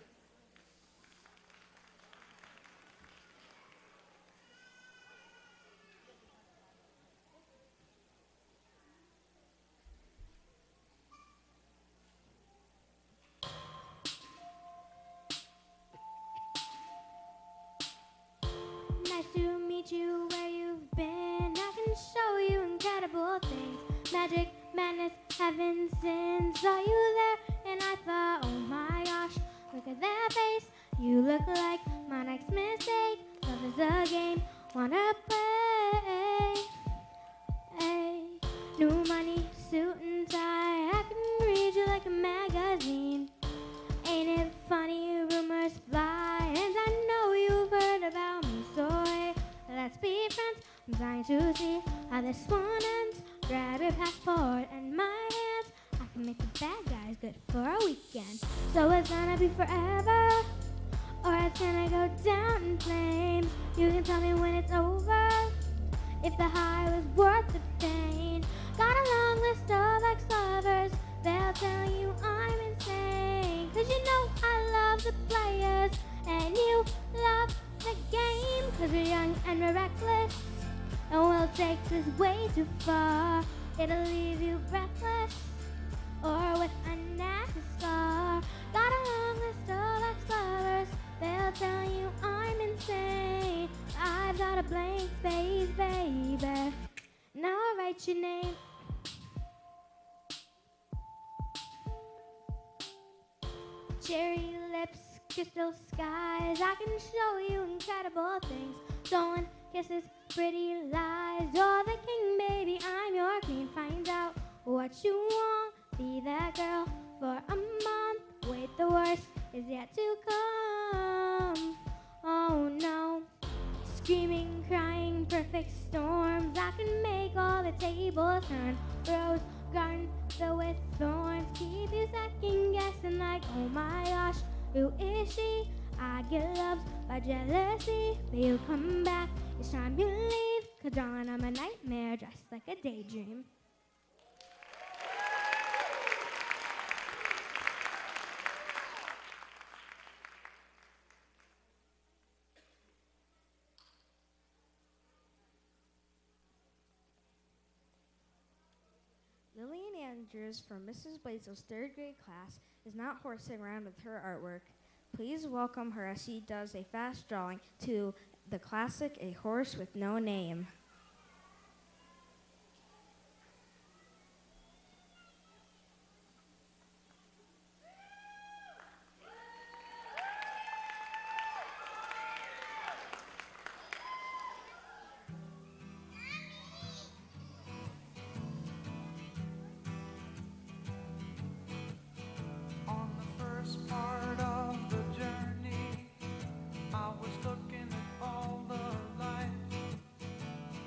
[SPEAKER 4] Nice to meet you where you've been. I can show you incredible things. Magic, madness, heaven, sin. Saw you there and I thought, oh my gosh, look at that face. You look like my next mistake. Love is a game, wanna play. Hey, new money, suit and tie. I can read you like a magazine. Ain't it funny, rumors fly. And I know you've heard about me, so hey, let's be friends. I'm trying to see how this one ends. Grab your passport and my hands. I can make the bad guys good for a weekend. So it's gonna be forever, or it's gonna go down in flames. You can tell me when it's over, if the high was worth the pain. Got a long list of ex-lovers, they'll tell you I'm insane. Cause you know I love the players, and you love the game. Cause we're young and we're reckless, and we'll take this way too far. It'll leave you breathless, or with a nasty scar. Got a long list of ex-lovers, they'll tell you I'm insane. I've got a blank space, baby. Now I'll write your name. Cherry lips, crystal skies. I can show you incredible things. Stolen kisses, pretty lies. You're the king, baby, I'm your queen. Find out what you want. Be that girl for a month. Wait, the worst is yet to come. Oh no. Screaming, crying, perfect storms. I can make all the tables turn. Rose garden filled with thorns. Keep you second guessing like, oh my gosh, who is she? I get loved by jealousy. But you come back, it's time you leave. Cause darling, I'm a nightmare dressed like a daydream.
[SPEAKER 2] Lillian Andrews from Missus Blazel's third grade class is not horsing around with her artwork. Please welcome her as she does a fast drawing to the classic A Horse with No Name.
[SPEAKER 10] On the first part of the journey, I was looking at all the life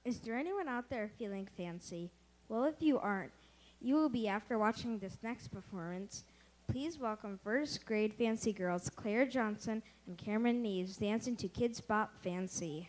[SPEAKER 2] Is there anyone out there feeling fancy? Well, if you aren't, you will be after watching this next performance. Please welcome first grade fancy girls Claire Johnson and Cameron Neves dancing to Kids Bop Fancy.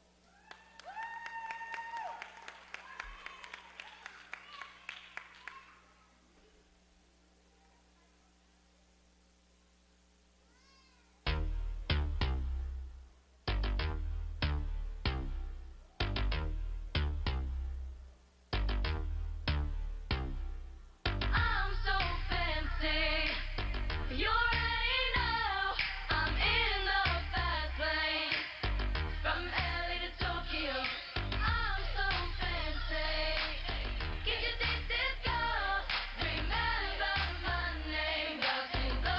[SPEAKER 9] I'm so fancy. You already know I'm in the fast lane. From L A to Tokyo, I'm so fancy. Get your distance go. Remember my name, got to go.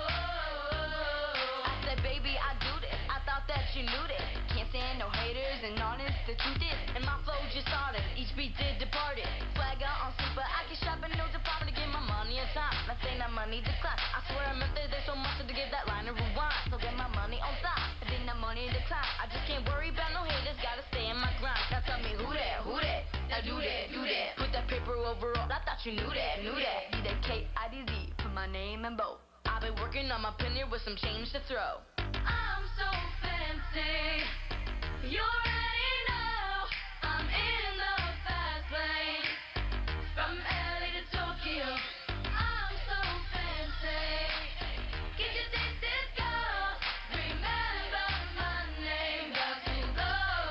[SPEAKER 9] I said, baby, I do this. I thought that you knew this. Can't stand no haters and honest. The truth is, and my flow just started. Each beat did departed. Swagger on super, I can shop and no problem to get my money on time. Not saying that money decline. I swear I meant that there's so much to give that line a rewind. So get my money on time. And then that money decline. I just can't worry about no haters. Gotta stay in my grind. Now tell me who that, who that? Now do that, do that. Put that paper over all. I thought you knew that, knew that. D that K I D Z. Put my name in both. I've been working on my penny with some change to throw. I'm so fancy. You already know I'm in the fast lane. From L A to Tokyo, I'm so fancy. Get your distance go. Remember my name, got to go.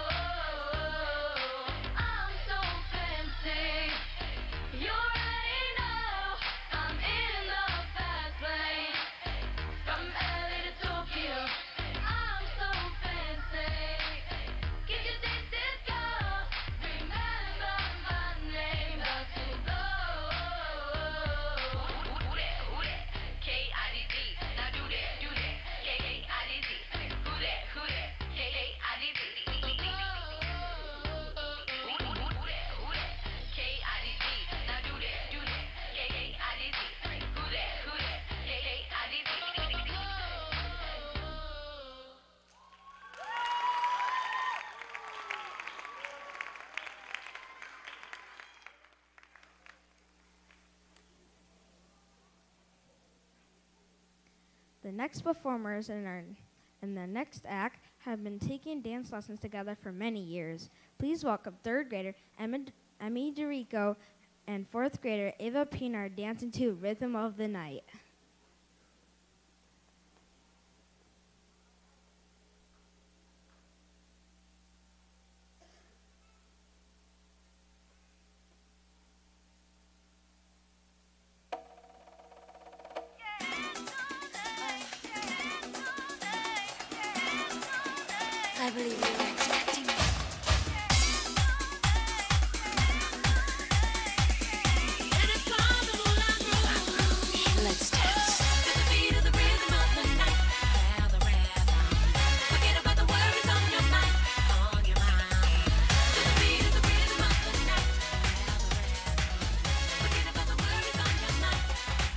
[SPEAKER 9] I'm so fancy. You already know I'm in the fast lane. From L A to Tokyo, I'm so fancy. Get your distance go. Remember my name, got to go. Who that, who that? K I D Z. Now do that, do that. K K I D Z. Who that, who that? K K I D Z. Who that, who that? K I D Z. Now do that, do that. K K I D Z. Who that, who that? K K I D Z.
[SPEAKER 2] The next performers in our in the next act have been taking dance lessons together for many years. Please welcome third grader Emma, Emmy DeRico and fourth grader Ava Pinar dancing to Rhythm of the Night.
[SPEAKER 5] I believe you were expecting me. Let's dance. To the beat of the rhythm of the night. Have the rhythm. Forget about the worries on your mind. On your mind. To the beat of the rhythm of the night. Have the rhythm. Forget about the worries on your mind.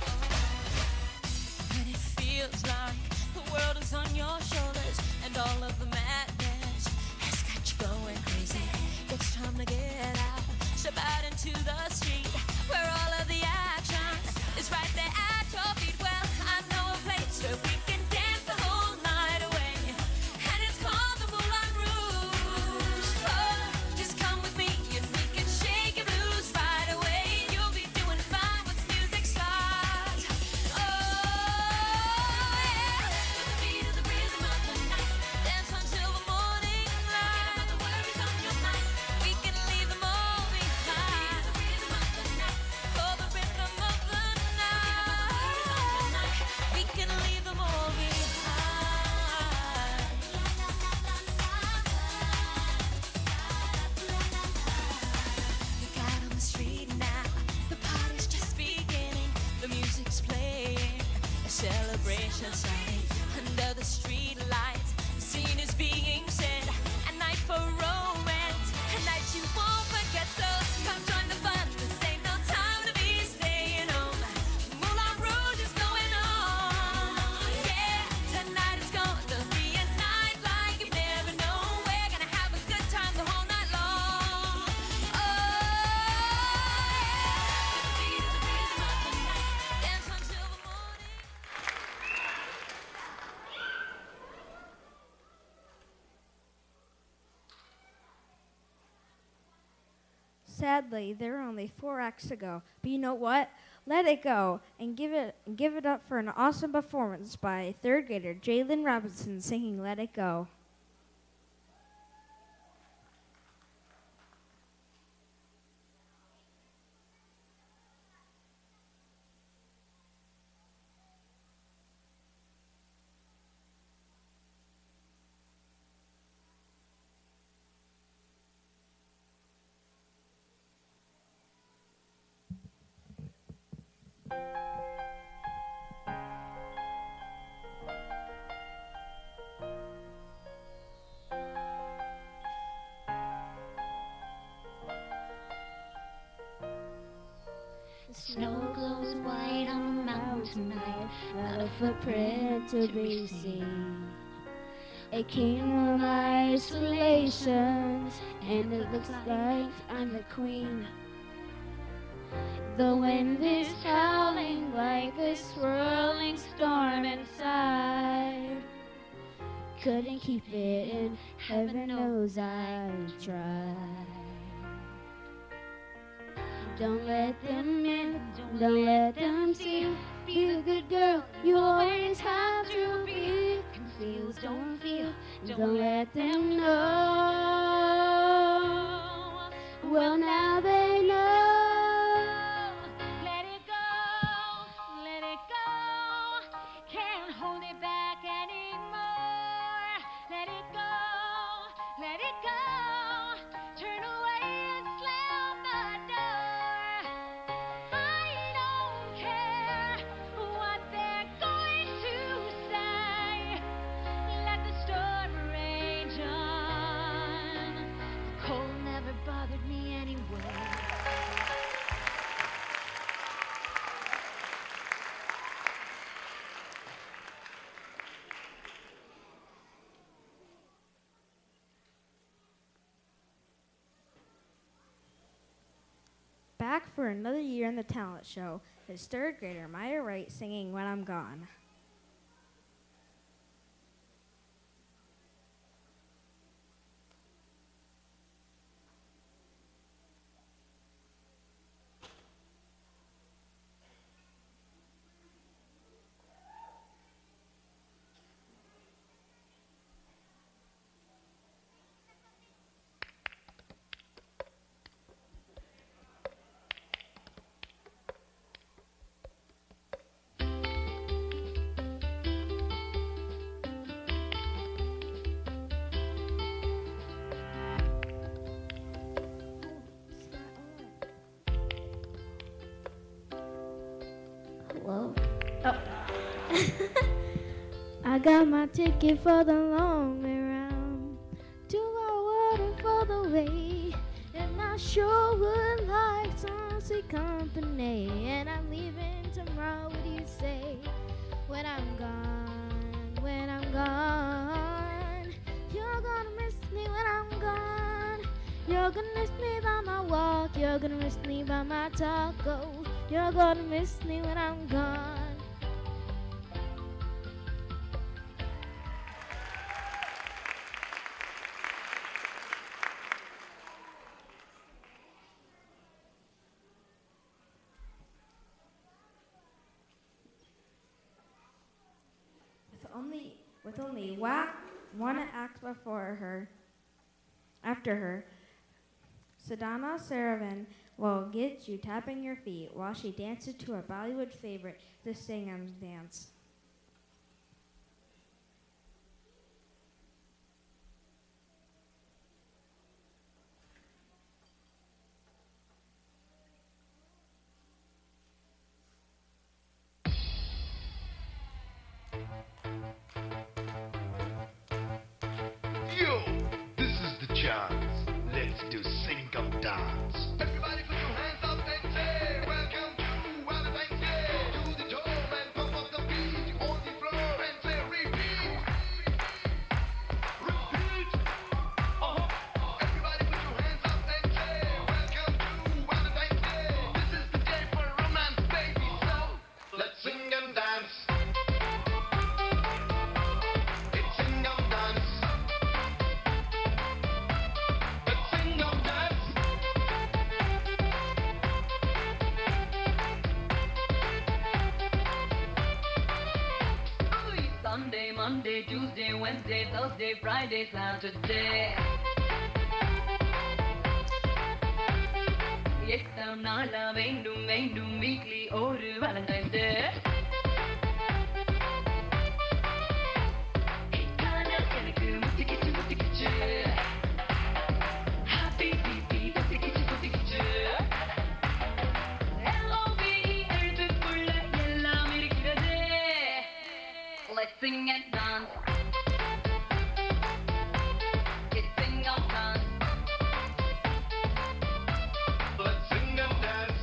[SPEAKER 9] When it feels like the world is on your shoulders and all of the madness has got you going crazy, it's time to get out, step out into the street where all of the action is right there at your feet. Well, I know a place where we can dance the whole night away, and it's called the Moulin Rouge. Oh, just come with me and we can shake your blues right away. You'll be doing fine once music starts. Oh, yeah.
[SPEAKER 5] To the beat of the rhythm of the night.
[SPEAKER 9] Dance until the morning light.
[SPEAKER 5] Forget about the worries on your mind.
[SPEAKER 9] We can leave them all behind.
[SPEAKER 5] To the rhythm of the night.
[SPEAKER 9] For the rhythm of the night. We can leave them all behind. Look out on the street now. The party's just beginning. The music's playing. A celebration starting under the street lights. The scene is being set. A night for romance. A night you won't forget. So come join the fun. This ain't no time to be staying home. Moulin Rouge is going on. Yeah, tonight it's gonna be a night like you've never known. We're gonna have a good time the whole night long.
[SPEAKER 2] Sadly, there are only four acts to go. But you know what? Let it go and give it give it up for an awesome performance by third grader Jalen Robinson singing Let It Go.
[SPEAKER 8] The snow glows white on the mountain tonight, not a footprint
[SPEAKER 4] to be seen. A kingdom of isolations, and it looks like I'm the queen. The wind is howling like a swirling storm inside. Couldn't keep it in, heaven knows I tried. Don't let them in, don't let them see. Be the good girl, you always have to be. Confused, don't feel, don't let them know. Well, now they know.
[SPEAKER 8] Let it go, let it go. Can't hold it back anymore. Let it go, let it go. Turn away and slam the door. I don't care what they're going to say. Let the storm rage on. The cold never bothered me anyway.
[SPEAKER 2] Back for another year in the talent show is third grader Maya Wright singing When I'm Gone.
[SPEAKER 4] Hello? Oh. I got my ticket for the long way round to our water for the way, and I sure would like some sweet company. And I'm leaving tomorrow. What do you say? When I'm gone, when I'm gone, you're gonna miss me when I'm gone. You're gonna miss me by my walk. You're gonna miss me by my taco. You're gonna miss me when I'm gone.
[SPEAKER 2] With only with only wa- one act before her, after her, Sadhana Saravan will get you tapping your feet while she dances to a Bollywood favorite, the Singham dance.
[SPEAKER 11] Yo, this is the chance. Let's do Singham dance. Everybody put your hands up and say, welcome to Valentine's Day. To the dome and pump up the beat.
[SPEAKER 12] Monday, Tuesday, Wednesday, Thursday, Friday, Saturday. எட்டாம் நாளா வேண்டும் வேண்டும் weekly ஒரு Valentine's Day. எனக்கு முட்டிக்கிச்சு முட்டிக்கிச்சு happy பிபி தொட்டிக்கிச்சு தொட்டிக்கிச்சு. எல்ஓபி எழுத்துக்குள்ள எல்லாம் இருக்கிறது. Let's sing and dance. Let's sing and dance.
[SPEAKER 11] Let's sing and dance.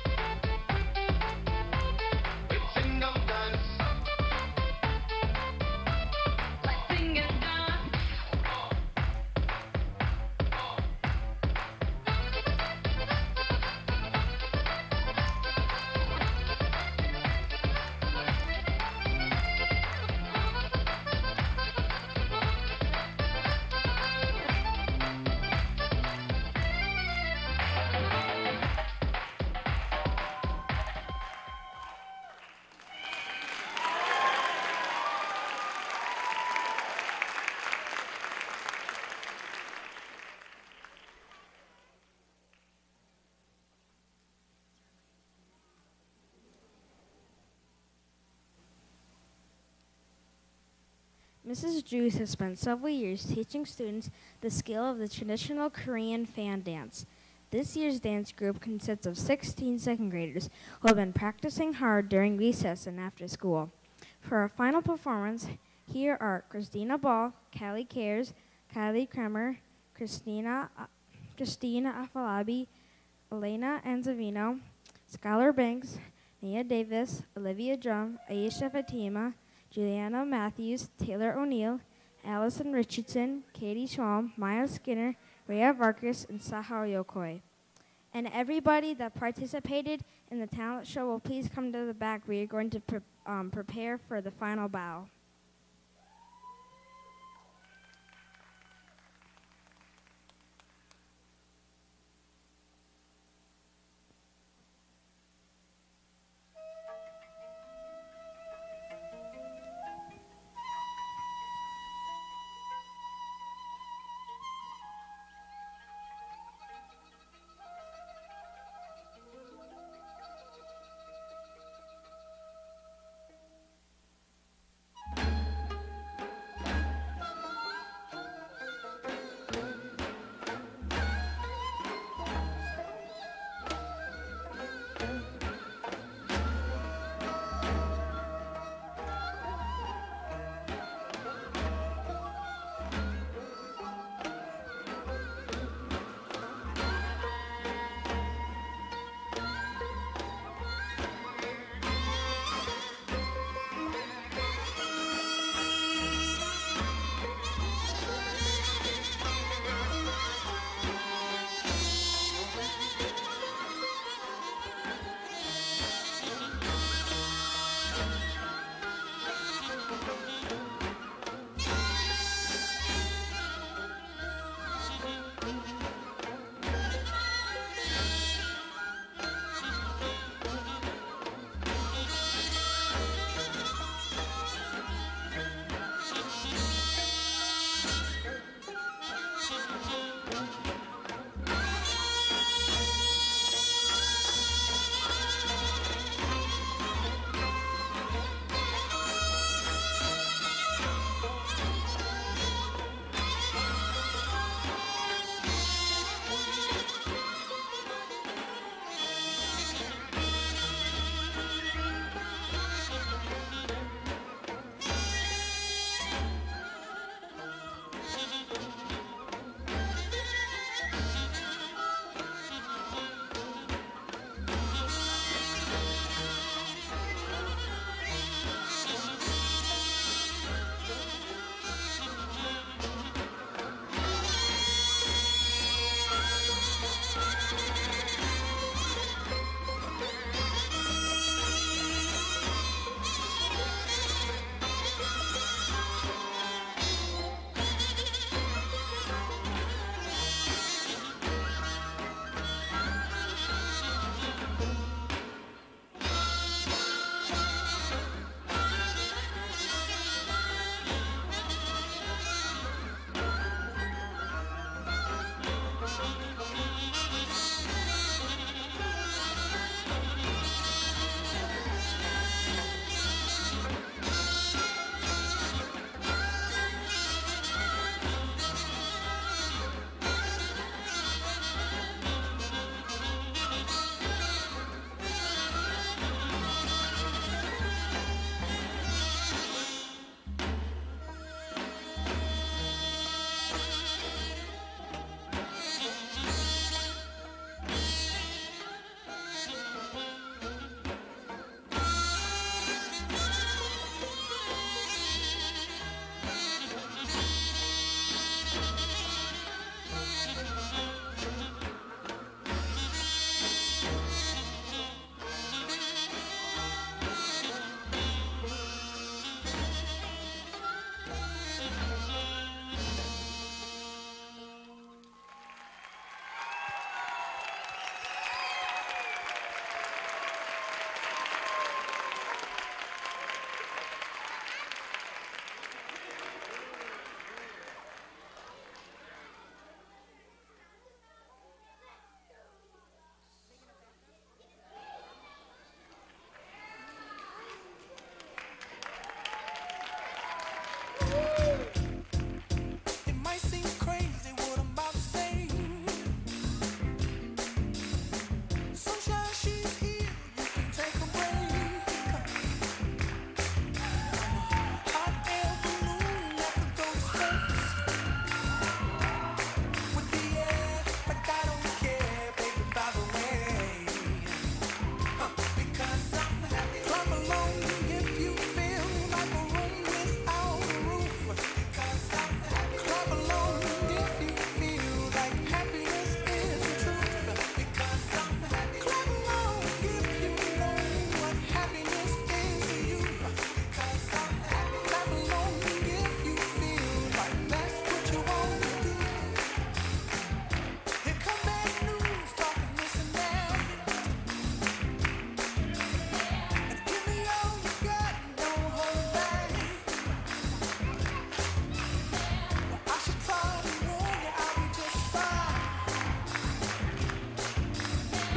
[SPEAKER 11] Let's sing and dance.
[SPEAKER 12] Let's sing and dance.
[SPEAKER 2] Missus Drews has spent several years teaching students the skill of the traditional Korean fan dance. This year's dance group consists of sixteen second graders who have been practicing hard during recess and after school. For our final performance, here are Christina Ball, Callie Cares, Kylie Kremer, Christina, uh, Christina Afalabi, Elena Anzavino, Skylar Banks, Nia Davis, Olivia Drum, Aisha Fatima, Juliana Matthews, Taylor O'Neill, Allison Richardson, Katie Schwalm, Maya Skinner, Rhea Vargas, and Sahar Yokoi. And everybody that participated in the talent show will please come to the back. We are going to pre um, prepare for the final bow.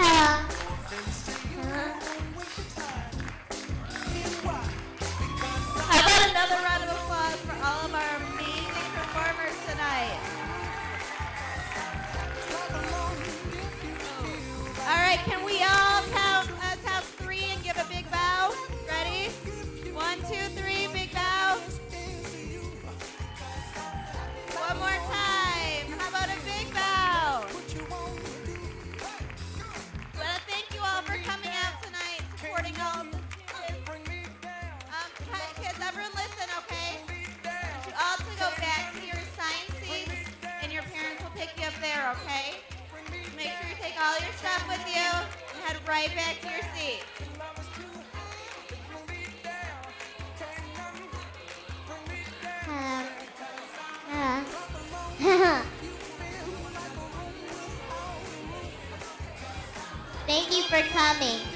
[SPEAKER 4] Hello.
[SPEAKER 13] How about another round of applause for all of our amazing performers tonight? All right, can we all count, uh, count three and give a big bow? Ready? One, two, three, big bow. One more time. How about a big bow? I want to thank you all for coming out tonight, supporting all of the kids. Um, hi, kids, everyone listen, okay? I want you all to go back to your assigned seats, and your parents will pick you up there, okay? Make sure you take all your stuff with you and head right back to your seats.
[SPEAKER 4] Um, uh, Thank you for coming.